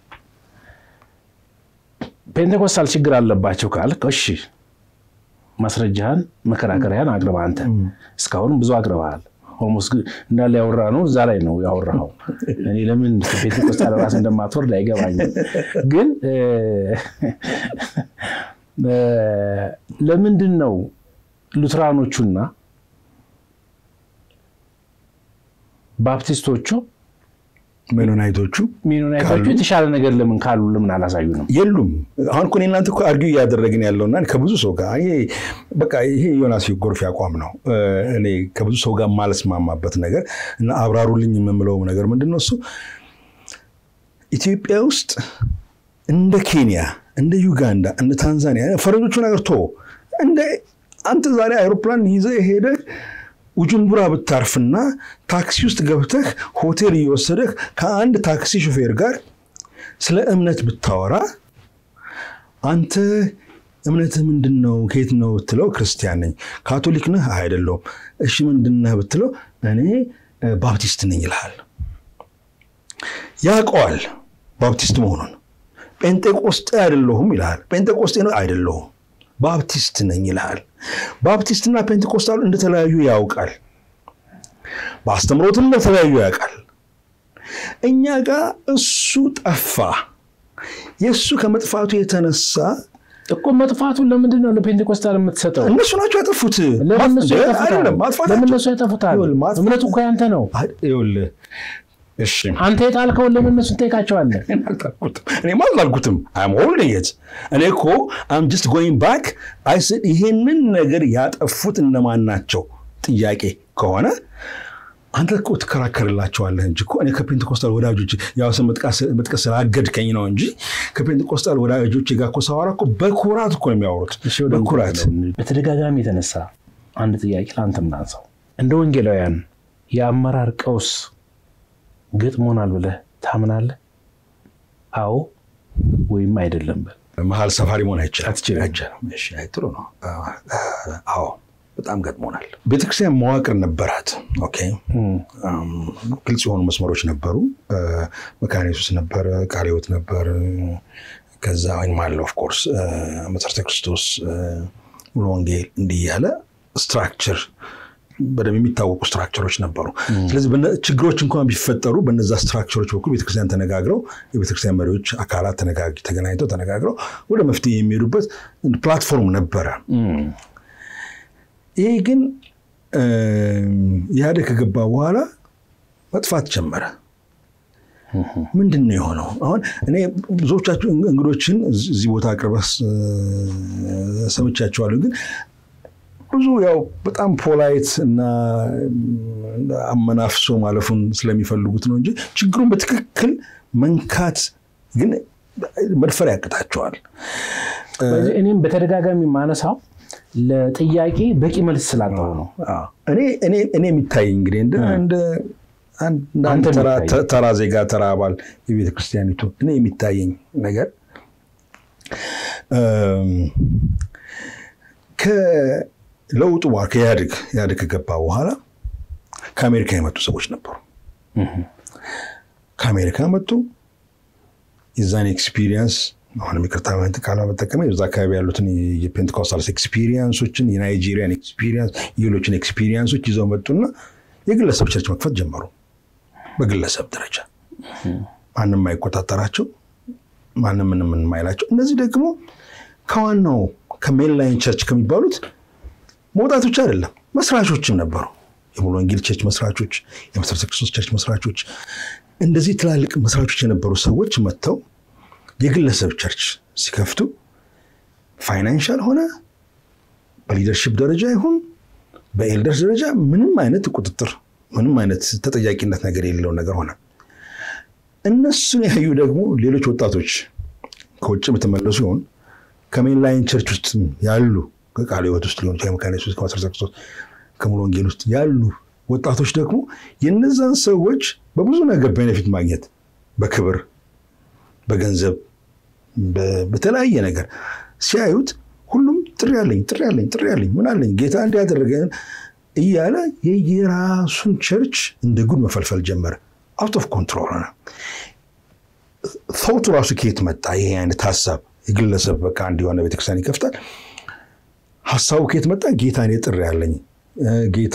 ፔንቴኮስታል ችግር አለባቸው ካልክ እሺ ማስረጃህን መከራከሪያን አቅርባ አንተ እስካሁን ብዙ አቅርባሃል ኦልሞስት እንዳለ ያወራ ነው እዛ ላይ ነው ያወራው እኔ ለምን ፔንቴኮስታል ራስ እንደማትወርድ አይገባኝም ግን ለምንድን ነው ሉትራኖቹና ባፕቲስቶቹ ሜኖናይቶቹ የተሻለ ነገር ለምን ካሉ ለምን አላሳዩንም የሉም አሁን ኮኔ እናንተ እኮ አርጊው ያደረግን ያለውና ከብዙ ሰው ጋር ይሄ በቃ ይሄ ዮናስ ይጎርፍ ያቋም ነው እኔ ከብዙ ሰው ጋር ማለስማማበት ነገር እና አብራሩልኝ የምምለው ነገር ምንድነው እሱ ኢትዮጵያ ውስጥ እንደ ኬንያ እንደ ዩጋንዳ እንደ ታንዛኒያ ፈረንጆቹ ነገር እንደ አንተ ዛሬ አይሮፕላን ይዘህ ሄደህ ውጅንቡራ ብታርፍና ታክሲ ውስጥ ገብተህ ሆቴል ይወሰደህ ከአንድ ታክሲ ሹፌር ጋር ስለ እምነት ብታወራ አንተ እምነትህ ምንድነው ከየት ነው ብትለው ክርስቲያን ነኝ ካቶሊክ ነህ አይደለም እሺ ምንድነው ብትለው እኔ ባፕቲስት ነኝ ይላል ያውቀዋል ባፕቲስት መሆኑን ጴንጤቆስጤ አይደለሁም ይላል ጴንጤቆስጤ ነው አይደለሁም ባፕቲስት ነኝ ይላል ባፕቲስትና ፔንቴኮስታል እንደተለያዩ ያውቃል ባስተምሮትም እንደተለያዩ ያውቃል እኛ ጋር እሱ ጠፋ የሱ ከመጥፋቱ የተነሳ እኮ መጥፋቱን ለምንድን ነው ለፔንቴኮስታል የምትሰጠው እነሱ ናቸው ያጠፉት ለምን እነሱ ያጠፉታል እምነቱ እኮ ያንተ ነው ይኸውልህ እሺ አንተ የጣልከው ለምን እነሱ ተይካቸዋለህ እኔ ማልኩትም I'm holding it እኔ እኮ I'm just going back I said ይሄንን ነገር ያጠፉት እነማን ናቸው ጥያቄ ከሆነ አንተ እኮ ተከራከርላቸዋለህ እንጂ እኮ እኔ ከፔንቴኮስታል ወዳጆች ያው መጥቀስ አገድከኝ ነው እንጂ ከፔንቴኮስታል ወዳጆች ጋር እኮ ሳወራ እኮ በኩራት እኮ ነው የሚያወሩት በኩራት በተደጋጋሚ የተነሳ አንድ ጥያቄ ላንተም ላንሳው እንደ ወንጌላውያን የአመራር ቀውስ ገጥሞናል ብለህ ታምናለህ አዎ ወይም አይደለም መሃል ሰፋሪ መሆን አይቻልም እሺ አይጥሩ ነው አዎ በጣም ገጥሞናል ቤተክርስቲያን መዋቅር ነበራት ኦኬ ግልጽ የሆኑ መስመሮች ነበሩ መካነ ኢየሱስ ነበር ቃለ ሕይወት ነበር ከዛ ወይን ማለት ኦፍ ኮርስ መሰረተ ክርስቶስ ሙሉ ወንጌል እንዲያለ ስትራክቸር በደም የሚታወቁ ስትራክቸሮች ነበሩ ስለዚህ ችግሮች እንኳን ቢፈጠሩ በእነዛ ስትራክቸሮች በኩል ቤተክርስቲያን ተነጋግረው የቤተክርስቲያን መሪዎች አካላት ተገናኝተው ወደ መፍትሄ የሚሄዱበት ፕላትፎርም ነበረ ይሄ ግን ያደ ከገባ በኋላ መጥፋት ጀመረ ምንድነው የሆነው አሁን እኔ ብዙዎቻችሁ እንግዶችን እዚህ ቦታ አቅርበስ ሰምቻቸዋለሁ ግን ብዙ ያው በጣም ፖላይት እና አመናፍሶ ማለፉን ስለሚፈልጉት ነው እንጂ ችግሩን በትክክል መንካት ግን መድፈር ያቅታቸዋል እኔም በተደጋጋሚ ማነሳው ለጥያቄ በቂ መልስ ስላጣው ነው እኔ የሚታይ እንግዲህ እንደ አንድ ተራ ዜጋ ተራ አባል የቤተክርስቲያኒቱ እኔ የሚታየኝ ነገር ለውጡ ዋርክ ያድክ ገባ በኋላ ከአሜሪካ የመጡ ሰዎች ነበሩ ከአሜሪካ መጡ የዛን ኤክስፒሪየንስ አሁንም ይቅርታ ማለት ቃል መጠቀም እዛ አካባቢ ያሉትን የፔንቴኮስታል ኤክስፒሪየንሶችን የናይጄሪያን ኤክስፒሪየንስ የሌሎችን ኤክስፒሪየንሶች ይዘው መጡና የግለሰብ ቸርች መክፈት ጀመሩ። በግለሰብ ደረጃ ማንም አይቆጣጠራቸው፣ ማንም ምንም የማይላቸው። እነዚህ ደግሞ ከዋናው ከሜንላይን ቸርች ከሚባሉት መውጣቶች አይደለም መስራቾችም ነበሩ። የሙሉ ወንጌል ቸርች መስራቾች፣ የመሰረተ ክርስቶስ ቸርች መስራቾች፣ እንደዚህ ትላልቅ መስራቾች የነበሩ ሰዎች መጥተው የግለሰብ ቸርች ሲከፍቱ ፋይናንሻል ሆነ በሊደርሺፕ ደረጃ ይሁን በኤልደርስ ደረጃ ምንም አይነት ቁጥጥር ምንም አይነት ተጠያቂነት ነገር የሌለው ነገር ሆነ። እነሱን ያዩ ደግሞ ሌሎች ወጣቶች ከውጭ የተመለሱ ይሆን ከሜንላይን ቸርች ውስጥ ያሉ ከቃለ ሕይወት ውስጥ ሊሆን ከመካኒስ ውስጥ ከመሰረተ ክርስቶስ ከሙሉ ወንጌል ውስጥ ያሉ ወጣቶች ደግሞ የነዛን ሰዎች በብዙ ነገር ቤኔፊት ማግኘት በክብር በገንዘብ በተለያየ ነገር ሲያዩት ሁሉም ጥሪ ያለኝ ምን አለኝ ጌታ እንዲያደርገ እያለ የየራሱን ቸርች እንደ ጉድ መፈልፈል ጀመረ። አውት ኦፍ ኮንትሮል ሆነ። ቶቱ ራሱ ከየት መጣ ይሄ አይነት ሐሳብ? የግለሰብ በቃ እንዲሆነ ቤተክርስቲያን ይከፍታል። ሐሳቡ ከየት መጣ? ጌታ እኔ ጥሪ ያለኝ ጌታ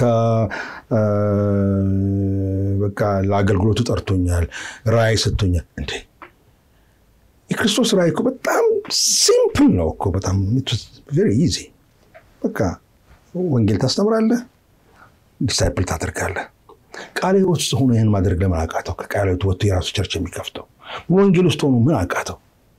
በቃ ለአገልግሎቱ ጠርቶኛል፣ ራእይ ሰጥቶኛል። እንዴ የክርስቶስ ራእይ እኮ በጣም ሲምፕል ነው እኮ በጣም very easy። በቃ ወንጌል ታስተምራለህ፣ ዲሳይፕል ታደርጋለህ። ቃለ ሕይወት ውስጥ ሆኖ ይሄን ማድረግ ለምን አቃተው? ከቃለ ሕይወት ወጥቶ የራሱ ቸርች የሚከፍተው ወንጌል ውስጥ ሆኖ ምን አቃተው?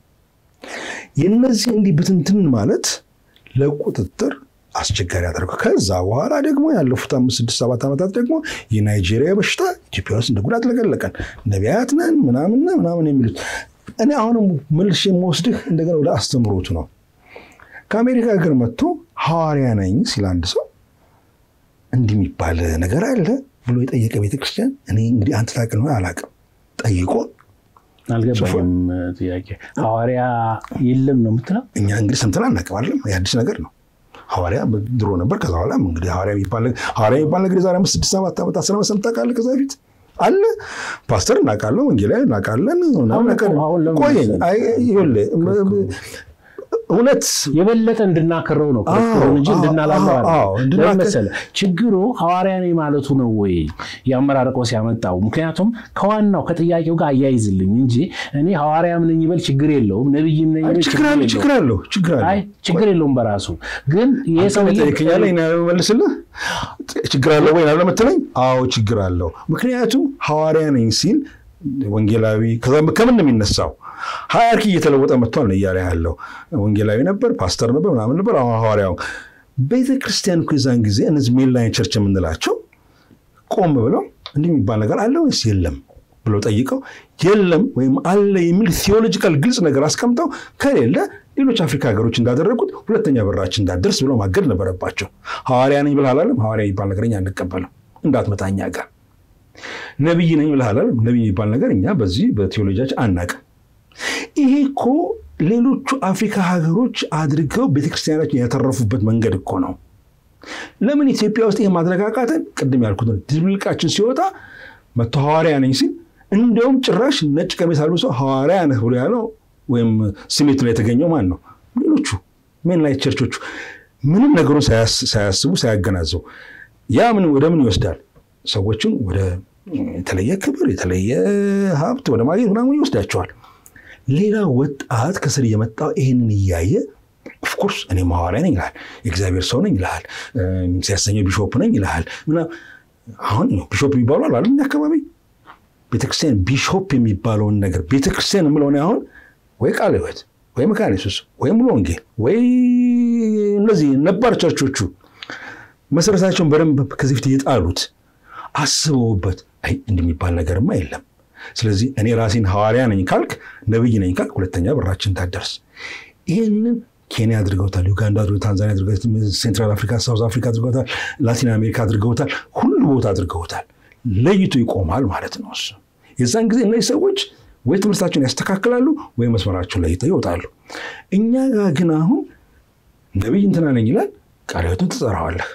የነዚህ እንዲህ ብትንትን ማለት ለቁጥጥር አስቸጋሪ ያደርገው። ከዛ በኋላ ደግሞ ያለፉት 5 6 7 ዓመታት ደግሞ የናይጄሪያ በሽታ ኢትዮጵያ ውስጥ እንደ ጉዳት ለቀለቀን ነቢያት ነን ምናምን የሚሉት እኔ አሁንም መልሼ የምወስድህ እንደገና ወደ አስተምሮቱ ነው። ከአሜሪካ ሀገር መጥቶ ሐዋርያ ነኝ ሲል አንድ ሰው እንዲህ የሚባል ነገር አለ ብሎ የጠየቀ ቤተክርስቲያን እኔ እንግዲህ አንተ ታውቅ ነው አላውቅም ጠይቆ አልገባኝም። ጥያቄ ሐዋርያ የለም ነው የምትለው? እኛ እንግዲህ ሰምተን አናውቅም አይደለም፣ የአዲስ ነገር ነው። ሐዋርያ ድሮ ነበር። ከዛ በኋላ እንግዲህ ሐዋርያ የሚባል ነገር ዛሬ 5 6 7 ዓመት አስረመ ሰምተካለ ከዛ በፊት አለ ፓስተር እናውቃለን፣ ወንጌላዊ እናውቃለን። ቆየኝ እውነት የበለጠ እንድናከረው ነው እንጂ እንድናላላው ለምሳሌ ችግሩ ሐዋርያ ነኝ ማለቱ ነው ወይ ያመራረቀው ሲያመጣው? ምክንያቱም ከዋናው ከጥያቄው ጋር አያይዝልኝ እንጂ እኔ ሐዋርያም ነኝ ይበል ችግር የለውም፣ ነብይም ነኝ ይበል ችግር የለውም በራሱ ግን የሰው ይከኛል መልስልህ ችግር አለው ወይ ነው ለምትለኝ? አዎ ችግር አለው። ምክንያቱም ሐዋርያ ነኝ ሲል ወንጌላዊ ከምን ነው የሚነሳው? ሃይራርኪ እየተለወጠ መጥቷል ነው እያለ ያለው። ወንጌላዊ ነበር፣ ፓስተር ነበር፣ ምናምን ነበር፣ አሁን ሐዋርያው። ቤተክርስቲያን ከዛን ጊዜ እነዚህ ሜንላይን ቸርች የምንላቸው ቆም ብለው እንዲህ የሚባል ነገር አለ ወይስ የለም ብለው ጠይቀው የለም ወይም አለ የሚል ቲዮሎጂካል ግልጽ ነገር አስቀምጠው ከሌለ ሌሎች አፍሪካ ሀገሮች እንዳደረጉት ሁለተኛ በራችን እንዳደርስ ብለው ማገድ ነበረባቸው። ሐዋርያ ነኝ ብለህ አላለም? ሐዋርያ የሚባል ነገር እኛ አንቀበልም፣ እንዳትመጣኛ ጋር። ነብይ ነኝ ብለህ አላለም? ነብይ የሚባል ነገር እኛ በዚህ በቲዮሎጂያችን አናውቅም። ይሄ እኮ ሌሎቹ አፍሪካ ሀገሮች አድርገው ቤተክርስቲያናችን ያተረፉበት መንገድ እኮ ነው። ለምን ኢትዮጵያ ውስጥ ይሄ ማድረግ አቃተን? ቅድም ያልኩት ድብልቃችን ሲወጣ መጥቶ ሐዋርያ ነኝ ሲል እንደውም ጭራሽ ነጭ ቀሚስ አልብሶ ሐዋርያ ነህ ብሎ ያለው ወይም ስሜቱ ላይ የተገኘው ማን ነው? ሌሎቹ ሜንላይን ቸርቾቹ ምንም ነገሩን ሳያስቡ ሳያገናዘቡ ያ ወደ ምን ይወስዳል? ሰዎችን ወደ የተለየ ክብር የተለየ ሀብት ወደ ማግኘት ምናምን ይወስዳቸዋል። ሌላ ወጣት ከስር የመጣው ይሄንን እያየ ኦፍ ኮርስ እኔ ሐዋርያ ነኝ ይላል፣ የእግዚአብሔር ሰው ነኝ ይላል፣ ሲያሰኘው ቢሾፕ ነኝ ይላል። አሁን ቢሾፕ የሚባሉ አሉ አይደል? አካባቢ ቤተክርስቲያን ቢሾፕ የሚባለውን ነገር ቤተክርስቲያን ምለው ነው አሁን ወይ ቃለ ሕይወት ወይ መካኒስ ወይ ሙሉ ወንጌል ወይ እነዚህ ነባር ቸርቾቹ መሰረታቸውን በደንብ ከዚህ ፊት የጣሉት አስበውበት አይ እንደሚባል ነገርማ የለም። ስለዚህ እኔ ራሴን ሐዋርያ ነኝ ካልክ ነብይ ነኝ ካልክ ሁለተኛ በራችን ታደርስ። ይሄንን ኬንያ አድርገውታል፣ ዩጋንዳ አድርገውታል፣ ታንዛኒያ አድርገውታል፣ ሴንትራል አፍሪካ ሳውዝ አፍሪካ አድርገውታል፣ ላቲን አሜሪካ አድርገውታል፣ ሁሉ ቦታ አድርገውታል። ለይቶ ይቆማል ማለት ነው እሱ። የዛን ጊዜ እነዚህ ሰዎች ወይ ትምህርታቸውን ያስተካክላሉ ወይ መስመራቸውን ለይተው ይወጣሉ። እኛ ጋር ግን አሁን ነብይ እንትና ነኝ ይላል፣ ቃለ ሕይወትን ትጠራዋለህ፣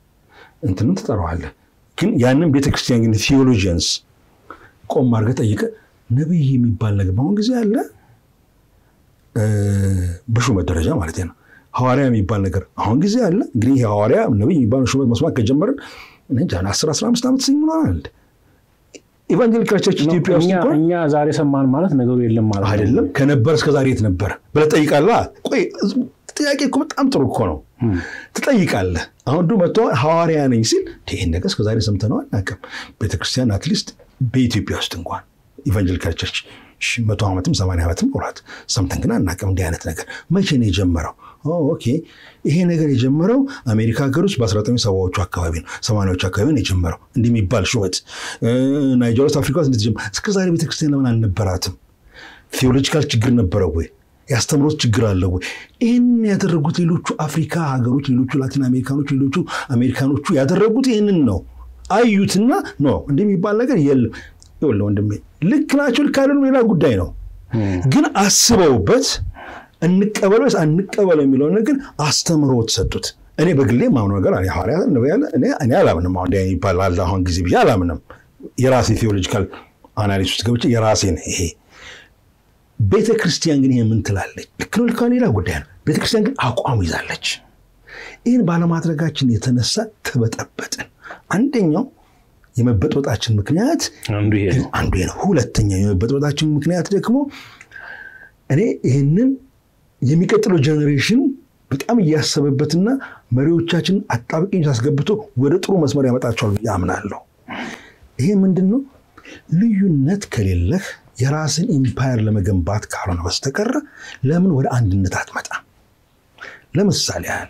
እንትንም ትጠራዋለህ። ግን ያንን ቤተክርስቲያን ግን ቲዮሎጂያንስ ቆም አድርገህ ጠይቀህ ነብይ የሚባል ነገር በአሁን ጊዜ አለ በሹመት ደረጃ ማለት ነው ሐዋርያ የሚባል ነገር አሁን ጊዜ አለ እንግዲህ ሐዋርያ ነብይ የሚባል ሹመት መስማት ከጀመርን እንጃ 10-15 ዓመት ሲሞላል ኢቫንጀሊካል ቸርች ኢትዮጵያ ውስጥ እኛ ዛሬ ሰማን ማለት ነገሩ የለም ማለት አይደለም ከነበር እስከ ዛሬ የት ነበር ብለህ ጠይቃለህ ቆይ ጥያቄ እኮ በጣም ጥሩ እኮ ነው ትጠይቃለህ አሁን መጥቶ ሐዋርያ ነኝ ሲል ይሄን ነገር እስከ ዛሬ ሰምተነዋል አናውቅም ቤተክርስቲያን አትሊስት በኢትዮጵያ ውስጥ እንኳን ኢቫንጀሊካል ቸርች 100 ዓመትም 80 ዓመትም ቁራት ሰምተን ግን አናውቅም እንዲህ አይነት ነገር መቼ ነው የጀመረው ኦኬ ይሄ ነገር የጀመረው አሜሪካ ሀገር ውስጥ በ1970ዎቹ አካባቢ ነው 80ዎቹ አካባቢ ነው የጀመረው እንደሚባል ሹመት ናይጄሪያ ውስጥ አፍሪካ ውስጥ እንደተጀመረ እስከዛሬ ቤተክርስቲያን ለምን አልነበራትም ቴዎሎጂካል ችግር ነበረው ወይ ያስተምሮት ችግር አለው ወይ ይሄን ያደረጉት ሌሎቹ አፍሪካ ሀገሮች ሌሎቹ ላቲን አሜሪካኖች ሌሎቹ አሜሪካኖቹ ያደረጉት ይሄንን ነው አዩትና ነው እንደሚባል ነገር የለም ይኸውልህ ወንድሜ ልክ ናቸው ልክ አይደሉም ሌላ ጉዳይ ነው ግን አስበውበት እንቀበለው አንቀበለው የሚለው ነገር አስተምሮት ሰጡት እኔ በግሌ ማምነው ነገር አለ ሐዋርያ ነው ያለ እኔ አላምንም አሁን ላይ ይባላል አሁን ጊዜ ብዬ አላምንም የራሴ ቴዎሎጂካል አናሊሲስ ገብቼ የራሴን ይሄ ቤተክርስቲያን ግን ምን ትላለች ልክ ነው ልክ ሌላ ጉዳይ ነው ቤተክርስቲያን ግን አቋም ይዛለች ይሄን ባለማድረጋችን የተነሳ ተበጠበጥን አንደኛው የመበጥበጣችን ምክንያት አንዱ ነው ሁለተኛው የመበጥበጣችን ምክንያት ደግሞ እኔ ይሄንን የሚቀጥለው ጄነሬሽን በጣም ያያሰበበትና መሪዎቻችን አጣብቂኝ ያስገብቶ ወደ ጥሩ መስመር ያመጣቸዋል ያምናለሁ ይሄ ምንድነው ልዩነት ከሌለህ የራስን ኢምፓየር ለመገንባት ካልሆነ በስተቀር ለምን ወደ አንድነት አትመጣ ለምሳሌ ያለ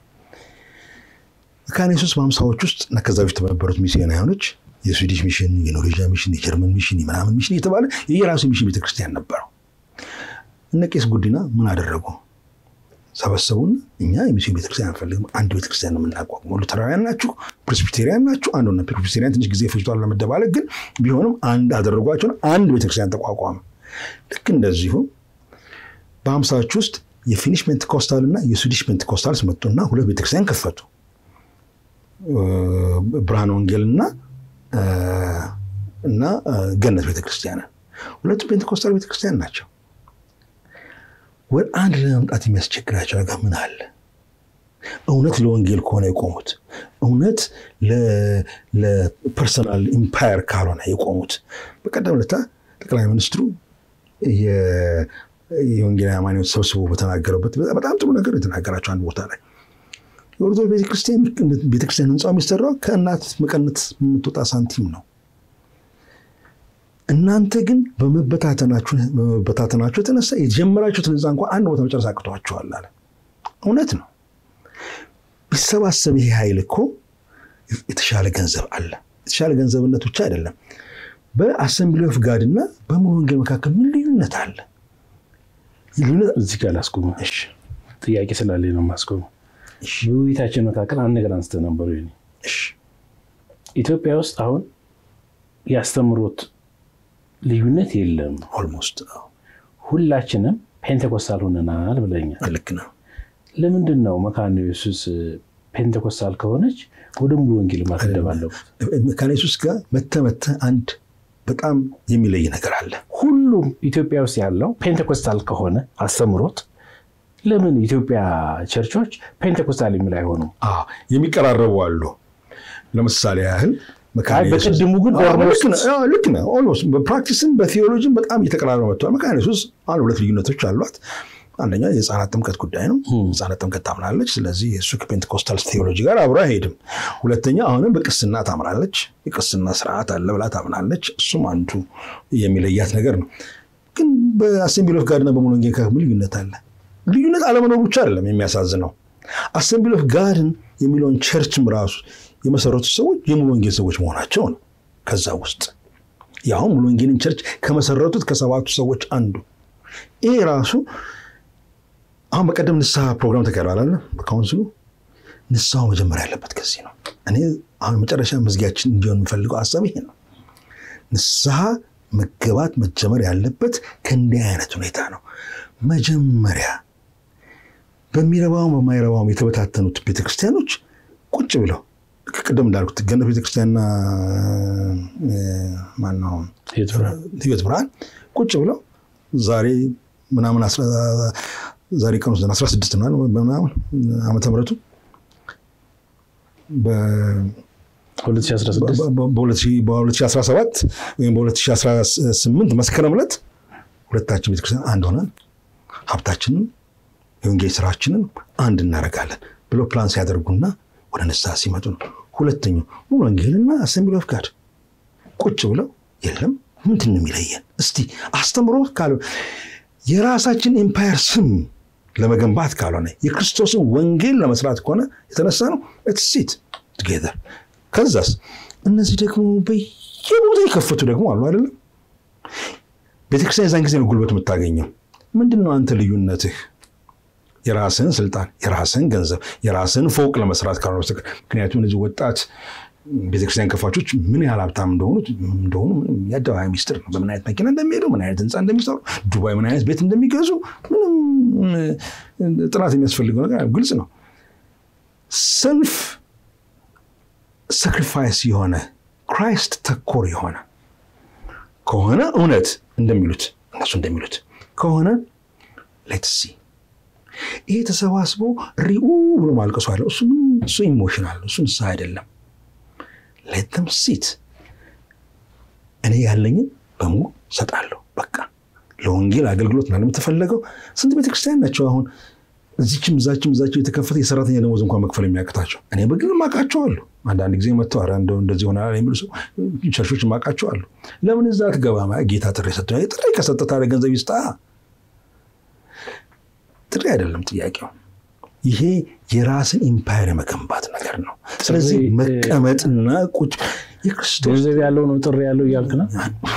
ካኔሱስ ማምሳዎች ውስጥ ነከዛዎች ተበበሩት ሚሽናሪዎች የስዊዲሽ ሚሽን የኖርዌጂያ ሚሽን የጀርመን ሚሽን የምናምን ሚሽን የተባለ የራሱ ሚሽን ቤተክርስቲያን ነበረው እነቄስ ጉዲና ምን አደረጉ ሰበሰቡን እኛ የሚሽን ቤተክርስቲያን አንፈልግም አንድ ቤተክርስቲያን ነው የምናቋቁመው ሉተራውያን ናችሁ ፕሬስቢቴሪያን ናችሁ አንዱና ፕሬስቢቴሪያን ትንሽ ጊዜ ፈጅቷል ለመደባለቅ ግን ቢሆንም አንድ አደረጓቸው አንድ ቤተክርስቲያን ተቋቋመ ልክ እንደዚሁ በአምሳዎች ውስጥ የፊኒሽ ፔንቴኮስታልና የስዊዲሽ ፔንቴኮስታልስ መጡና ሁለት ቤተክርስቲያን ከፈቱ ብርሃን ወንጌልና እና ገነት ቤተክርስቲያን ሁለቱ ፔንቴኮስታል ቤተክርስቲያን ናቸው ወደ አንድ ለማምጣት የሚያስቸግራቸው ነገር ምን አለ እውነት ለወንጌል ከሆነ የቆሙት እውነት ለፐርሰናል ኢምፓየር ካልሆነ የቆሙት በቀደም ለታ ጠቅላይ ሚኒስትሩ የወንጌል አማኞች ሰብስቦ በተናገረበት በጣም ጥሩ ነገር የተናገራቸው አንድ ቦታ ላይ የኦርቶዶክስ ቤተክርስቲያን ህንጻው የሚሰራው ከእናት መቀነት የምትወጣ ሳንቲም ነው እናንተ ግን በመበታተናችሁ ተነሳ የጀመራችሁት ህንጻ እንኳን አንድ ቦታ መጨረስ አቅቷችኋል አለ እውነት ነው ቢሰባሰብ ይሄ ኃይል እኮ የተሻለ ገንዘብ አለ የተሻለ ገንዘብነት ብቻ አይደለም በአሰምብሊ ኦፍ ጋድ እና በሙሉ ወንጌል መካከል ምን ልዩነት አለ ልዩነት እዚህ ጋር ላስቆም እሺ ጥያቄ ስላለኝ ነው ማስቆም እሺ ውይይታችን መካከል አንድ ነገር አንስተ ነበር ይሄ እሺ ኢትዮጵያ ውስጥ አሁን ያስተምሩት ልዩነት የለም ኦልሞስት ሁላችንም ፔንቴኮስታል ሆነናል ብለኛል ልክ ነው ለምንድን ነው መካነ ኢየሱስ ፔንቴኮስታል ከሆነች ወደ ሙሉ ወንጌል ማተደባለው መካነ ኢየሱስ ጋር መተመተ አንድ በጣም የሚለይ ነገር አለ ሁሉም ኢትዮጵያ ውስጥ ያለው ፔንቴኮስታል ከሆነ አስተምሮት ለምን ኢትዮጵያ ቸርቾች ፔንቴኮስታል የሚል አይሆኑም የሚቀራረቡ አሉ ለምሳሌ ያህል መካነ ኢየሱስ በቅድሙ ግን ልክ ነው ኦልሞስት በፕራክቲስም በቲዮሎጂም በጣም እየተቀራረበ መጥቷል መካነ ኢየሱስ አንድ ሁለት ልዩነቶች አሏት አንደኛ የሕፃናት ጥምቀት ጉዳይ ነው ሕፃናት ጥምቀት ታምናለች ስለዚህ እሱ ከፔንቴኮስታል ቲዮሎጂ ጋር አብሮ አይሄድም ሁለተኛ አሁንም በቅስና ታምናለች የቅስና ስርዓት አለ ብላ ታምናለች እሱም አንዱ የሚለያት ነገር ነው ግን በአሰምብሊ ኦፍ ጋድና በሙሉ ወንጌል ከምን ልዩነት አለ ልዩነት አለመኖሩ ብቻ አይደለም የሚያሳዝነው አሰምብሊ ኦፍ ጋድን የሚለውን ቸርችም ራሱ የመሰረቱ ሰዎች የሙሉ ወንጌል ሰዎች መሆናቸው ነው ከዛ ውስጥ ያው ሙሉ ወንጌልን ቸርች ከመሰረቱት ከሰባቱ ሰዎች አንዱ ይሄ ራሱ አሁን በቀደም ንስሐ ፕሮግራም ተካሂዷል በካውንስሉ ንስሐው መጀመር ያለበት ከዚህ ነው እኔ አሁን መጨረሻ መዝጊያችን እንዲሆን የምፈልገው ሐሳብ ይሄ ነው ንስሐ መገባት መጀመር ያለበት ከእንዲህ አይነት ሁኔታ ነው መጀመሪያ በሚረባው በማይረባው የተበታተኑት ቤተክርስቲያኖች ቁጭ ብለው ከቀደም እንዳልኩት ገነት ቤተክርስቲያንና ማነው ህይወት ብርሃን ቁጭ ብለው ዛሬ ምናምን ዛሬ ቀኑ 16 ነው ምናምን ዓመተ ምህረቱ በ2017 ወይም በ2018 መስከረም ዕለት ሁለታችን ቤተክርስቲያን አንድ ሆነን ሀብታችንን የወንጌል ስራችንን አንድ እናደርጋለን ብሎ ፕላን ሲያደርጉና ወደ ንስሐ ሲመጡ ነው። ሁለተኛው ወንጌልና አሰምብሊ ኦፍ ጋድ ቁጭ ብለው የለም ምንድን ነው የሚለየን እስቲ አስተምሮ ካለ የራሳችን ኤምፓየር ስም ለመገንባት ካልሆነ የክርስቶስን ወንጌል ለመስራት ከሆነ የተነሳ ነው let's sit together። ከዛስ እነዚህ ደግሞ በየቦታው ይከፈቱ ደግሞ አሉ አይደለም። ቤተክርስቲያን ዛን ጊዜ ነው ጉልበት የምታገኘው። ምንድነው አንተ ልዩነትህ? የራስን ስልጣን፣ የራስን ገንዘብ፣ የራስን ፎቅ ለመስራት ካልሆነ በስተቀር። ምክንያቱም እነዚህ ወጣት ቤተክርስቲያን ከፋቾች ምን ያህል ሀብታም እንደሆኑ የአደባባይ ሚስጥር ነው። በምን አይነት መኪና እንደሚሄዱ፣ ምን አይነት ህንፃ እንደሚሰሩ፣ ዱባይ ምን አይነት ቤት እንደሚገዙ ምንም ጥናት የሚያስፈልገው ነገር ግልጽ ነው። ሰልፍ ሳክሪፋይስ የሆነ ክራይስት ተኮር የሆነ ከሆነ እውነት እንደሚሉት እነሱ እንደሚሉት ከሆነ ሌትስ ሲ ይሄ ተሰባስቦ ሪኡ ብሎ ማልቀሱ አለ። እሱ ኢሞሽናል እሱ ንስሐ አይደለም። let them sit እኔ ያለኝን በሙሉ ሰጣለሁ በቃ ለወንጌል አገልግሎት ነው የምትፈልገው። ስንት ቤተክርስቲያን ናቸው አሁን እዚህም ዛችም የተከፈተ የሰራተኛ ደሞዝ እንኳን መክፈል የሚያቅታቸው? እኔ በግል ማቃቸዋለሁ። አንዳንድ ጊዜ መጥተው አረ እንደዚህ ሆናል የሚሉ ሰው ቸርቾች ማቃቸዋለሁ። ለምን እዛ አትገባም? ጌታ ጥሪ ሰጥቷል። ጥሪ ከሰጠ ታዲያ ገንዘብ ይስጣ። ጥሪ አይደለም ጥያቄው። ይሄ የራስን ኢምፓየር መገንባት ነገር ነው። ስለዚህ መቀመጥና ቁጭ የክርስቶስ ገንዘብ ያለው ነው ጥሪ ያለው እያልክ ነው?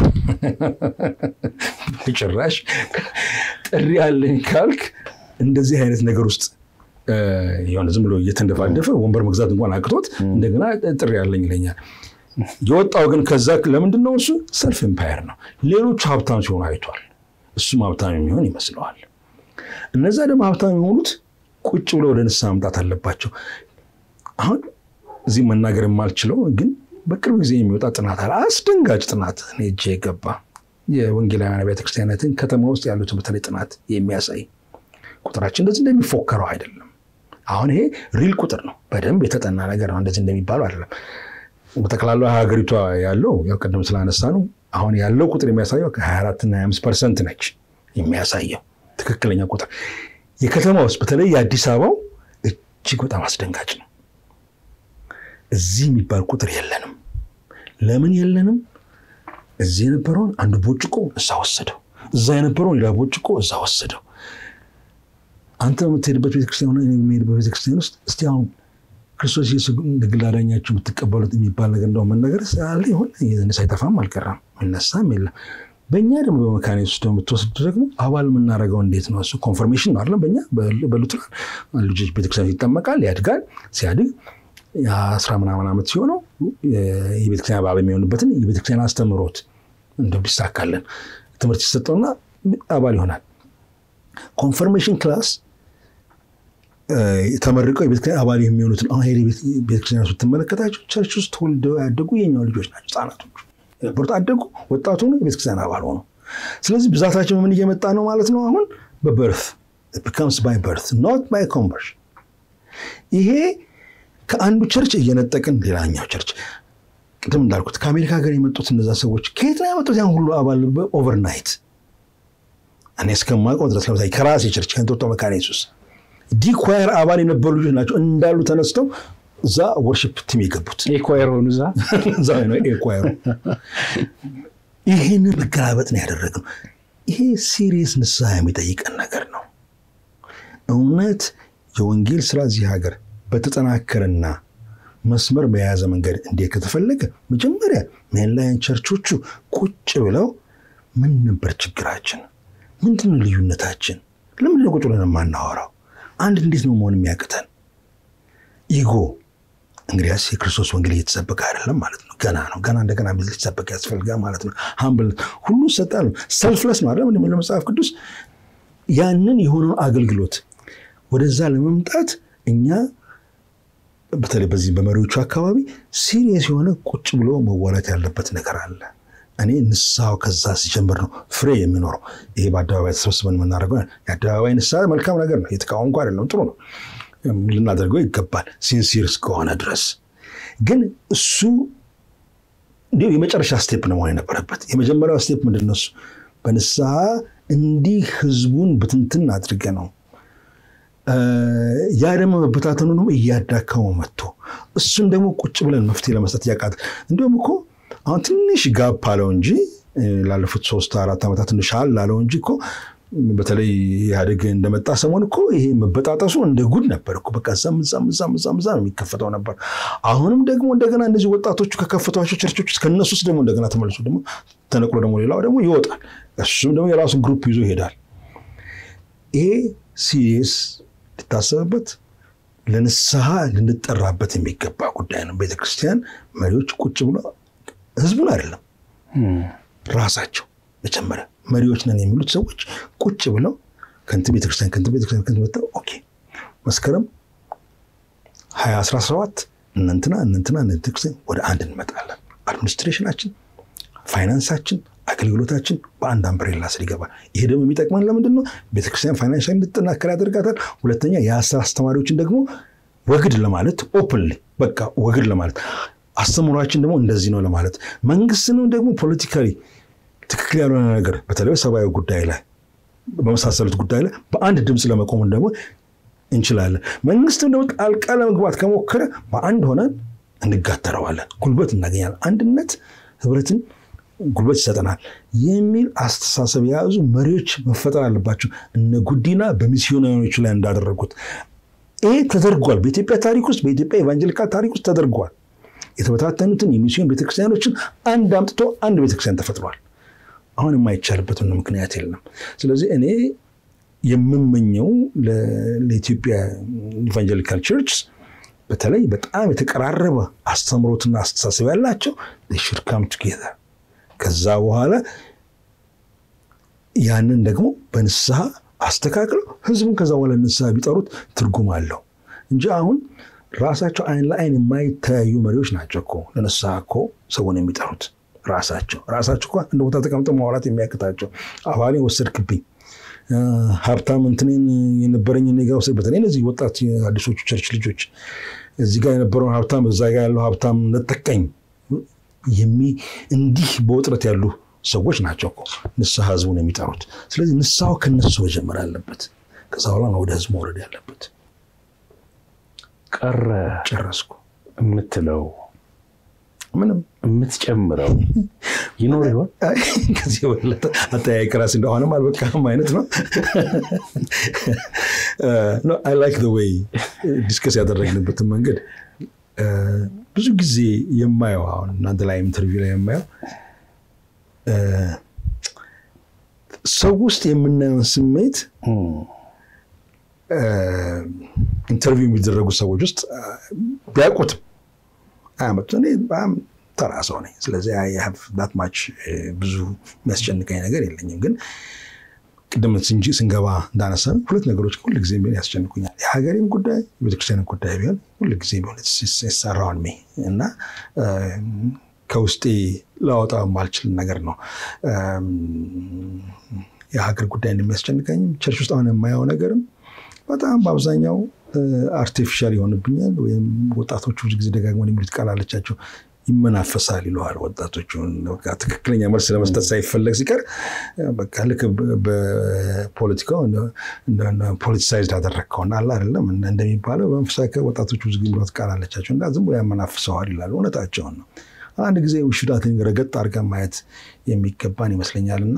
በጭራሽ ጥሪ ያለኝ ካልክ እንደዚህ አይነት ነገር ውስጥ የሆነ ዝም ብሎ እየተንደፋደፈ ወንበር መግዛት እንኳን አቅቶት እንደገና ጥሪ ያለኝ ይለኛል። የወጣው ግን ከዛ ለምንድን ነው? እሱ ሰልፍ ኢምፓየር ነው። ሌሎች ሀብታም ሲሆኑ አይቷል። እሱም ሀብታም የሚሆን ይመስለዋል። እነዛ ደግሞ ሀብታም የሆኑት ቁጭ ብለው ወደ ንስሐ መምጣት አለባቸው። አሁን እዚህ መናገር የማልችለው ግን በቅርብ ጊዜ የሚወጣ ጥናት አለ። አስደንጋጭ ጥናት እኔ እጄ ገባ። የወንጌላውያን ቤተክርስቲያናትን ከተማ ውስጥ ያሉት በተለይ ጥናት የሚያሳይ ቁጥራችን እንደዚህ እንደሚፎከረው አይደለም። አሁን ይሄ ሪል ቁጥር ነው። በደንብ የተጠና ነገር ነው። እንደዚህ እንደሚባለው አይደለም። በተከላላው ሀገሪቷ ያለው ያው ቀደም ስላነሳ ነው። አሁን ያለው ቁጥር የሚያሳየው ከ24 እና 25% ነች የሚያሳየው ትክክለኛ ቁጥር። የከተማ ውስጥ በተለይ የአዲስ አበባው እጅግ በጣም አስደንጋጭ ነው። እዚህ የሚባል ቁጥር የለንም። ለምን የለንም? እዚህ የነበረውን አንድ ቦጭቆ እዛ ወሰደው፣ እዛ የነበረውን ሌላ ቦጭቆ እዛ ወሰደው። አንተ የምትሄድበት ቤተክርስቲያን ነው የሚሄድበት ቤተክርስቲያን ውስጥ እስቲ አሁን ክርስቶስ ኢየሱስ ግል አዳኛችሁ የምትቀበሉት የሚባል ነገር እንደው መነገር ሳለ ይሁን ሳይጠፋም አልቀራም እነሳም የለም። በእኛ ደግሞ በመካኒስ ውስጥ የምትወስድ ደግሞ አባል የምናደርገው እንዴት ነው? እሱ ኮንፈርሜሽን ነው አይደል? በእኛ በሉትራን ልጆች ቤተክርስቲያን ይጠመቃል፣ ያድጋል። ሲያድግ 10 ምናምን ዓመት ሲሆነው የቤተክርስቲያን አባል የሚሆንበትን የቤተክርስቲያን አስተምሮት እንደው ቢሳካለን ትምህርት ይሰጠውና አባል ይሆናል። ኮንፈርሜሽን ክላስ ተመርቀው የቤተክርስቲያን አባል የሚሆኑትን አሁን ቤተክርስቲያን ውስጥ ተመለከታቸው ቸርች ውስጥ ተወልደው ያደጉ የኛው ልጆች ናቸው። ህፃናቶች የነበሩት አደጉ፣ ወጣቱ ነው የቤተክርስቲያን አባል ሆኑ። ስለዚህ ብዛታቸው ምን እየመጣ ነው ማለት ነው? አሁን በበርት it becomes by birth not by conversion። ይሄ ከአንዱ ቸርች እየነጠቅን ሌላኛው ቸርች ቅድም እንዳልኩት ከአሜሪካ ሀገር የመጡት እነዛ ሰዎች ከየት ነው ያመጡት ያን ሁሉ አባል ኦቨርናይት? እኔ እስከማውቀው ድረስ ለምሳሌ ከራሴ ቸርች ከእንጦጦ መካነ ኢየሱስ ዲኳየር አባል የነበሩ ልጆች ናቸው እንዳሉ ተነስተው እዛ ወርሺፕ ቲም የገቡት። ኤኳየር ሆኑ እዛ ነው ኤኳየር። ይሄንን መገላበጥ ነው ያደረግነው። ይሄ ሲሪየስ ንስሐ የሚጠይቀን ነገር ነው። እውነት የወንጌል ስራ እዚህ ሀገር በተጠናከረና መስመር በያዘ መንገድ እንዴት ከተፈለገ መጀመሪያ ሜንላይን ቸርቾቹ ቁጭ ብለው ምን ነበር ችግራችን? ምንድነው ልዩነታችን? ለምን ቁጭ ብለን ማናወራው? አንድ እንዴት ነው መሆን የሚያቅተን? ኢጎ እንግዲያስ የክርስቶስ ወንጌል እየተሰበከ አይደለም ማለት ነው። ገና ነው። ገና እንደገና ሊሰበክ ያስፈልጋል ማለት ነው። ሃምብል ሁሉ ሰጣሉ። ሰልፍለስ ነው አይደል? እንደሚለው መጽሐፍ ቅዱስ ያንን የሆነውን አገልግሎት ወደዛ ለመምጣት እኛ በተለይ በዚህ በመሪዎቹ አካባቢ ሲሪየስ የሆነ ቁጭ ብሎ መዋላት ያለበት ነገር አለ። እኔ ንስሐው ከዛ ሲጀምር ነው ፍሬ የሚኖረው። ይሄ በአደባባይ ተሰብስበን የምናደርገው የአደባባይ ንስሐ መልካም ነገር ነው፣ የተቃወምኩ አይደለም፣ ጥሩ ነው፣ ልናደርገው ይገባል ሲንሲር እስከሆነ ድረስ። ግን እሱ እንዲሁ የመጨረሻ ስቴፕ ነው መሆን የነበረበት። የመጀመሪያው ስቴፕ ምንድን ነው? እሱ በንስሐ እንዲህ ህዝቡን ብትንትን አድርገ ነው ያ ደግሞ መበታተኑንም እያዳከመው መጥቶ እሱን ደግሞ ቁጭ ብለን መፍትሄ ለመስጠት ያቃት። እንዲሁም እኮ አሁን ትንሽ ጋፕ አለው እንጂ ላለፉት 3-4 ዓመታት ትንሽ አለው እንጂ እኮ በተለይ ኢህአዴግ እንደመጣ ሰሞን እኮ ይሄ መበጣጠሱ እንደ ጉድ ነበር እኮ። በቃ ዛም የሚከፈተው ነበር። አሁንም ደግሞ እንደገና እነዚህ ወጣቶቹ ከከፈቷቸው ቸርቾች ውስጥ ከነሱ ውስጥ ደግሞ እንደገና ተመልሶ ደግሞ ተነቅሎ ደግሞ ሌላው ደግሞ ይወጣል። እሱም ደግሞ የራሱን ግሩፕ ይዞ ይሄዳል። ይሄ ሲሪየስ ልታሰብበት ለንስሐ ልንጠራበት የሚገባ ጉዳይ ነው። ቤተክርስቲያን መሪዎች ቁጭ ብሎ ህዝቡን አይደለም ራሳቸው መጀመሪያ መሪዎች ነን የሚሉት ሰዎች ቁጭ ብለው ከንት ቤተክርስቲያን ወጣው ኦኬ መስከረም 2017 እንንትና ቤተክርስቲያን ወደ አንድ እንመጣለን። አድሚኒስትሬሽናችን፣ ፋይናንሳችን፣ አገልግሎታችን በአንድ አምብሬላ ስር ይገባል። ይሄ ደግሞ የሚጠቅመን ለምንድን ነው? ቤተክርስቲያን ፋይናንሻሊ እንድትጠናከር ያደርጋታል። ሁለተኛ የአስተማሪዎችን ደግሞ ወግድ ለማለት ኦፕንሊ በቃ ወግድ ለማለት አስተምሯችን ደግሞ እንደዚህ ነው ለማለት መንግስትንም ደግሞ ፖለቲካሊ ትክክል ያልሆነ ነገር በተለይ ሰብአዊ ጉዳይ ላይ በመሳሰሉት ጉዳይ ላይ በአንድ ድምጽ ለመቆም ደግሞ እንችላለን። መንግስትም ደግሞ ጣልቃ ለመግባት ከሞከረ በአንድ ሆነን እንጋተረዋለን፣ ጉልበት እናገኛለን። አንድነት ህብረትን ጉልበት ይሰጠናል የሚል አስተሳሰብ የያዙ መሪዎች መፈጠር አለባቸው። እነ ጉዲና በሚስዮናሪዎች ላይ እንዳደረጉት ይሄ ተደርጓል። በኢትዮጵያ ታሪክ ውስጥ በኢትዮጵያ ኢቫንጀሊካል ታሪክ ውስጥ ተደርጓል። የተበታተኑትን የሚስዮን ቤተክርስቲያኖችን አንድ አምጥቶ አንድ ቤተክርስቲያን ተፈጥሯል። አሁን የማይቻልበት ምንም ምክንያት የለም። ስለዚህ እኔ የምመኘው ለኢትዮጵያ ኢቫንጀሊካል ቸርችስ በተለይ በጣም የተቀራረበ አስተምሮትና አስተሳሰብ ያላቸው they should come together። ከዛ በኋላ ያንን ደግሞ በንስሐ አስተካክለው ህዝቡን ከዛ በኋላ ንስሐ ቢጠሩት ትርጉም አለው እንጂ አሁን ራሳቸው አይን ለአይን የማይታዩ መሪዎች ናቸው እኮ ለንስሐ እኮ ሰውን የሚጠሩት። ራሳቸው እኮ እንደ ቦታ ተቀምጠው ማውራት የሚያቅታቸው አባሌን ወሰድክብኝ፣ ሀብታም እንትኔን የነበረኝ እኔ ጋር ወሰድ። በተለይ እነዚህ ወጣት አዲሶቹ ቸርች ልጆች እዚህ ጋር የነበረውን ሀብታም እዛ ጋር ያለው ሀብታም ነጠቀኝ እንዲህ በውጥረት ያሉ ሰዎች ናቸው እኮ ንስሐ ህዝቡን የሚጠሩት። ስለዚህ ንስሐው ከነሱ መጀመር አለበት፣ ከዛ በኋላ ነው ወደ ህዝቡ ወረድ ያለበት። ጨረስኩ የምትለው ምንም የምትጨምረው ይኖር ይሆን? ከዚህ ወለተ አጠያየቅ ራስ እንደሆነም አልበቃም አይነት ነው። No, I like the way ዲስከስ ያደረግንበትን መንገድ ብዙ ጊዜ የማየው አሁን እናንተ ላይ ኢንተርቪው ላይ የማየው ሰው ውስጥ የምናየውን ስሜት ኢንተርቪው የሚደረጉ ሰዎች ውስጥ ቢያውቁት አመት እኔ በጣም ተራ ሰው ነኝ። ስለዚህ I have that much ብዙ የሚያስጨንቀኝ ነገር የለኝም። ግን ቅድም ስንገባ እንዳነሳን ሁለት ነገሮች ሁሉ ጊዜ ቢሆን ያስጨንቁኛል። የሀገሬም ጉዳይ የቤተክርስቲያን ጉዳይ ቢሆን ሁሉ ጊዜ ቢሆን ሲሰራውን እና ከውስጤ ላወጣው ማልችል ነገር ነው። የሀገር ጉዳይ እንደሚያስጨንቀኝ ቸርች ውስጥ አሁን የማየው ነገርም በጣም በአብዛኛው አርቲፊሻል ይሆንብኛል። ወይም ወጣቶቹ ብዙ ጊዜ ደጋግመው የሚሉት ቃል አለቻቸው ይመናፈሳል ይለዋል። ወጣቶቹ በቃ ትክክለኛ መልስ ለመስጠት ሳይፈለግ ሲቀር በቃ ልክ በፖለቲካው እንደ ፖለቲሳይዝድ አደረከውና አላ አይደለም እንደሚባለው በመንፈሳዊ ወጣቶቹ ብዙ ጊዜ የሚሉት ቃል አለቻቸው እና ዝም ብሎ ያመናፍሰዋል ይላሉ። እውነታቸውን ነው። አንድ ጊዜ ውሽዳትን ረገጥ አድርገን ማየት የሚገባን ይመስለኛልና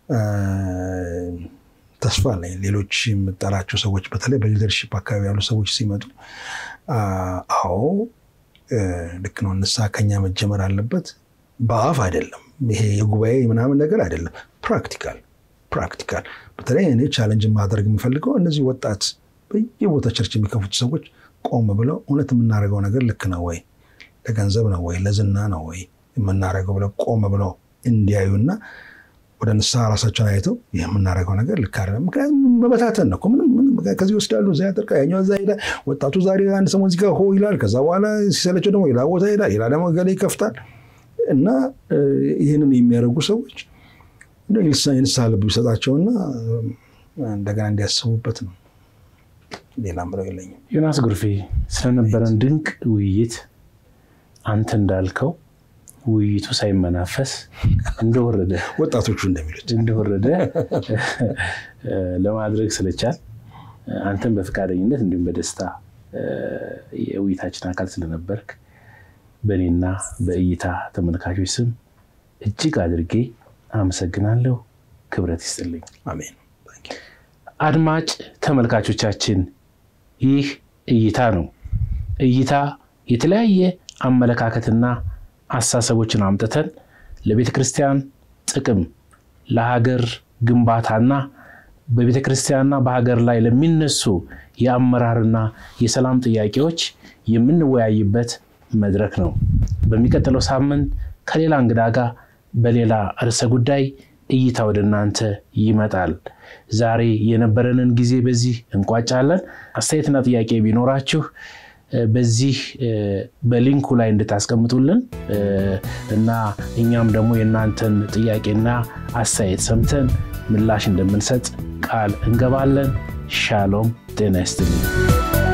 ተስፋ አለኝ ሌሎች የምጠራቸው ሰዎች በተለይ በሊደርሺፕ አካባቢ ያሉ ሰዎች ሲመጡ አዎ ልክ ነው ንስሐ ከኛ መጀመር አለበት። በአፍ አይደለም፣ ይሄ የጉባኤ ምናምን ነገር አይደለም። ፕራክቲካል በተለይ እኔ ቻሌንጅ ማድረግ የምፈልገው እነዚህ ወጣት በየቦታ ቸርች የሚከፉት ሰዎች ቆም ብለው እውነት የምናደርገው ነገር ልክ ነው ወይ፣ ለገንዘብ ነው ወይ፣ ለዝና ነው ወይ የምናደርገው ብለው ቆም ብለው እንዲያዩና ወደ ንስሐ ራሳቸውን አይተው የምናደርገው ነገር ልክ አይደለም። ምክንያቱም መበታተን ነው። ምንም ከዚህ ወስዳሉ እዛ ያጠርቃ ያኛው እዛ ሄዳ ወጣቱ ዛሬ አንድ ሰሞን እዚህ ጋር ሆ ይላል። ከዛ በኋላ ሲሰለቸው ደግሞ ሌላ ቦታ ሄዳ ሌላ ደግሞ ገሌ ይከፍታል። እና ይሄንን የሚያደርጉ ሰዎች የንስሐ ልብ ቢሰጣቸውና እንደገና እንዲያስቡበት ነው። ሌላም ብለው የለኝም። ዮናስ ጉርፌ ስለነበረን ድንቅ ውይይት አንተ እንዳልከው ውይይቱ ሳይመናፈስ እንደወረደ ወጣቶቹ እንደሚሉት እንደወረደ ለማድረግ ስለቻል አንተም በፍቃደኝነት እንዲሁም በደስታ የውይይታችን አካል ስለነበርክ በእኔና በእይታ ተመልካቾች ስም እጅግ አድርጌ አመሰግናለሁ። ክብረት ይስጥልኝ። አሜን። አድማጭ ተመልካቾቻችን ይህ እይታ ነው። እይታ የተለያየ አመለካከትና አሳሰቦችን አምጥተን ለቤተክርስቲያን ጥቅም ለሀገር ግንባታና በቤተክርስቲያንና በሀገር ላይ ለሚነሱ የአመራርና የሰላም ጥያቄዎች የምንወያይበት መድረክ ነው። በሚቀጥለው ሳምንት ከሌላ እንግዳ ጋር በሌላ ርዕሰ ጉዳይ እይታ ወደናንተ ይመጣል። ዛሬ የነበረንን ጊዜ በዚህ እንቋጫለን። አስተያየትና ጥያቄ ቢኖራችሁ በዚህ በሊንኩ ላይ እንድታስቀምጡልን እና እኛም ደግሞ የናንተን ጥያቄና አስተያየት ሰምተን ምላሽ እንደምንሰጥ ቃል እንገባለን። ሻሎም ጤና ይስጥልኝ።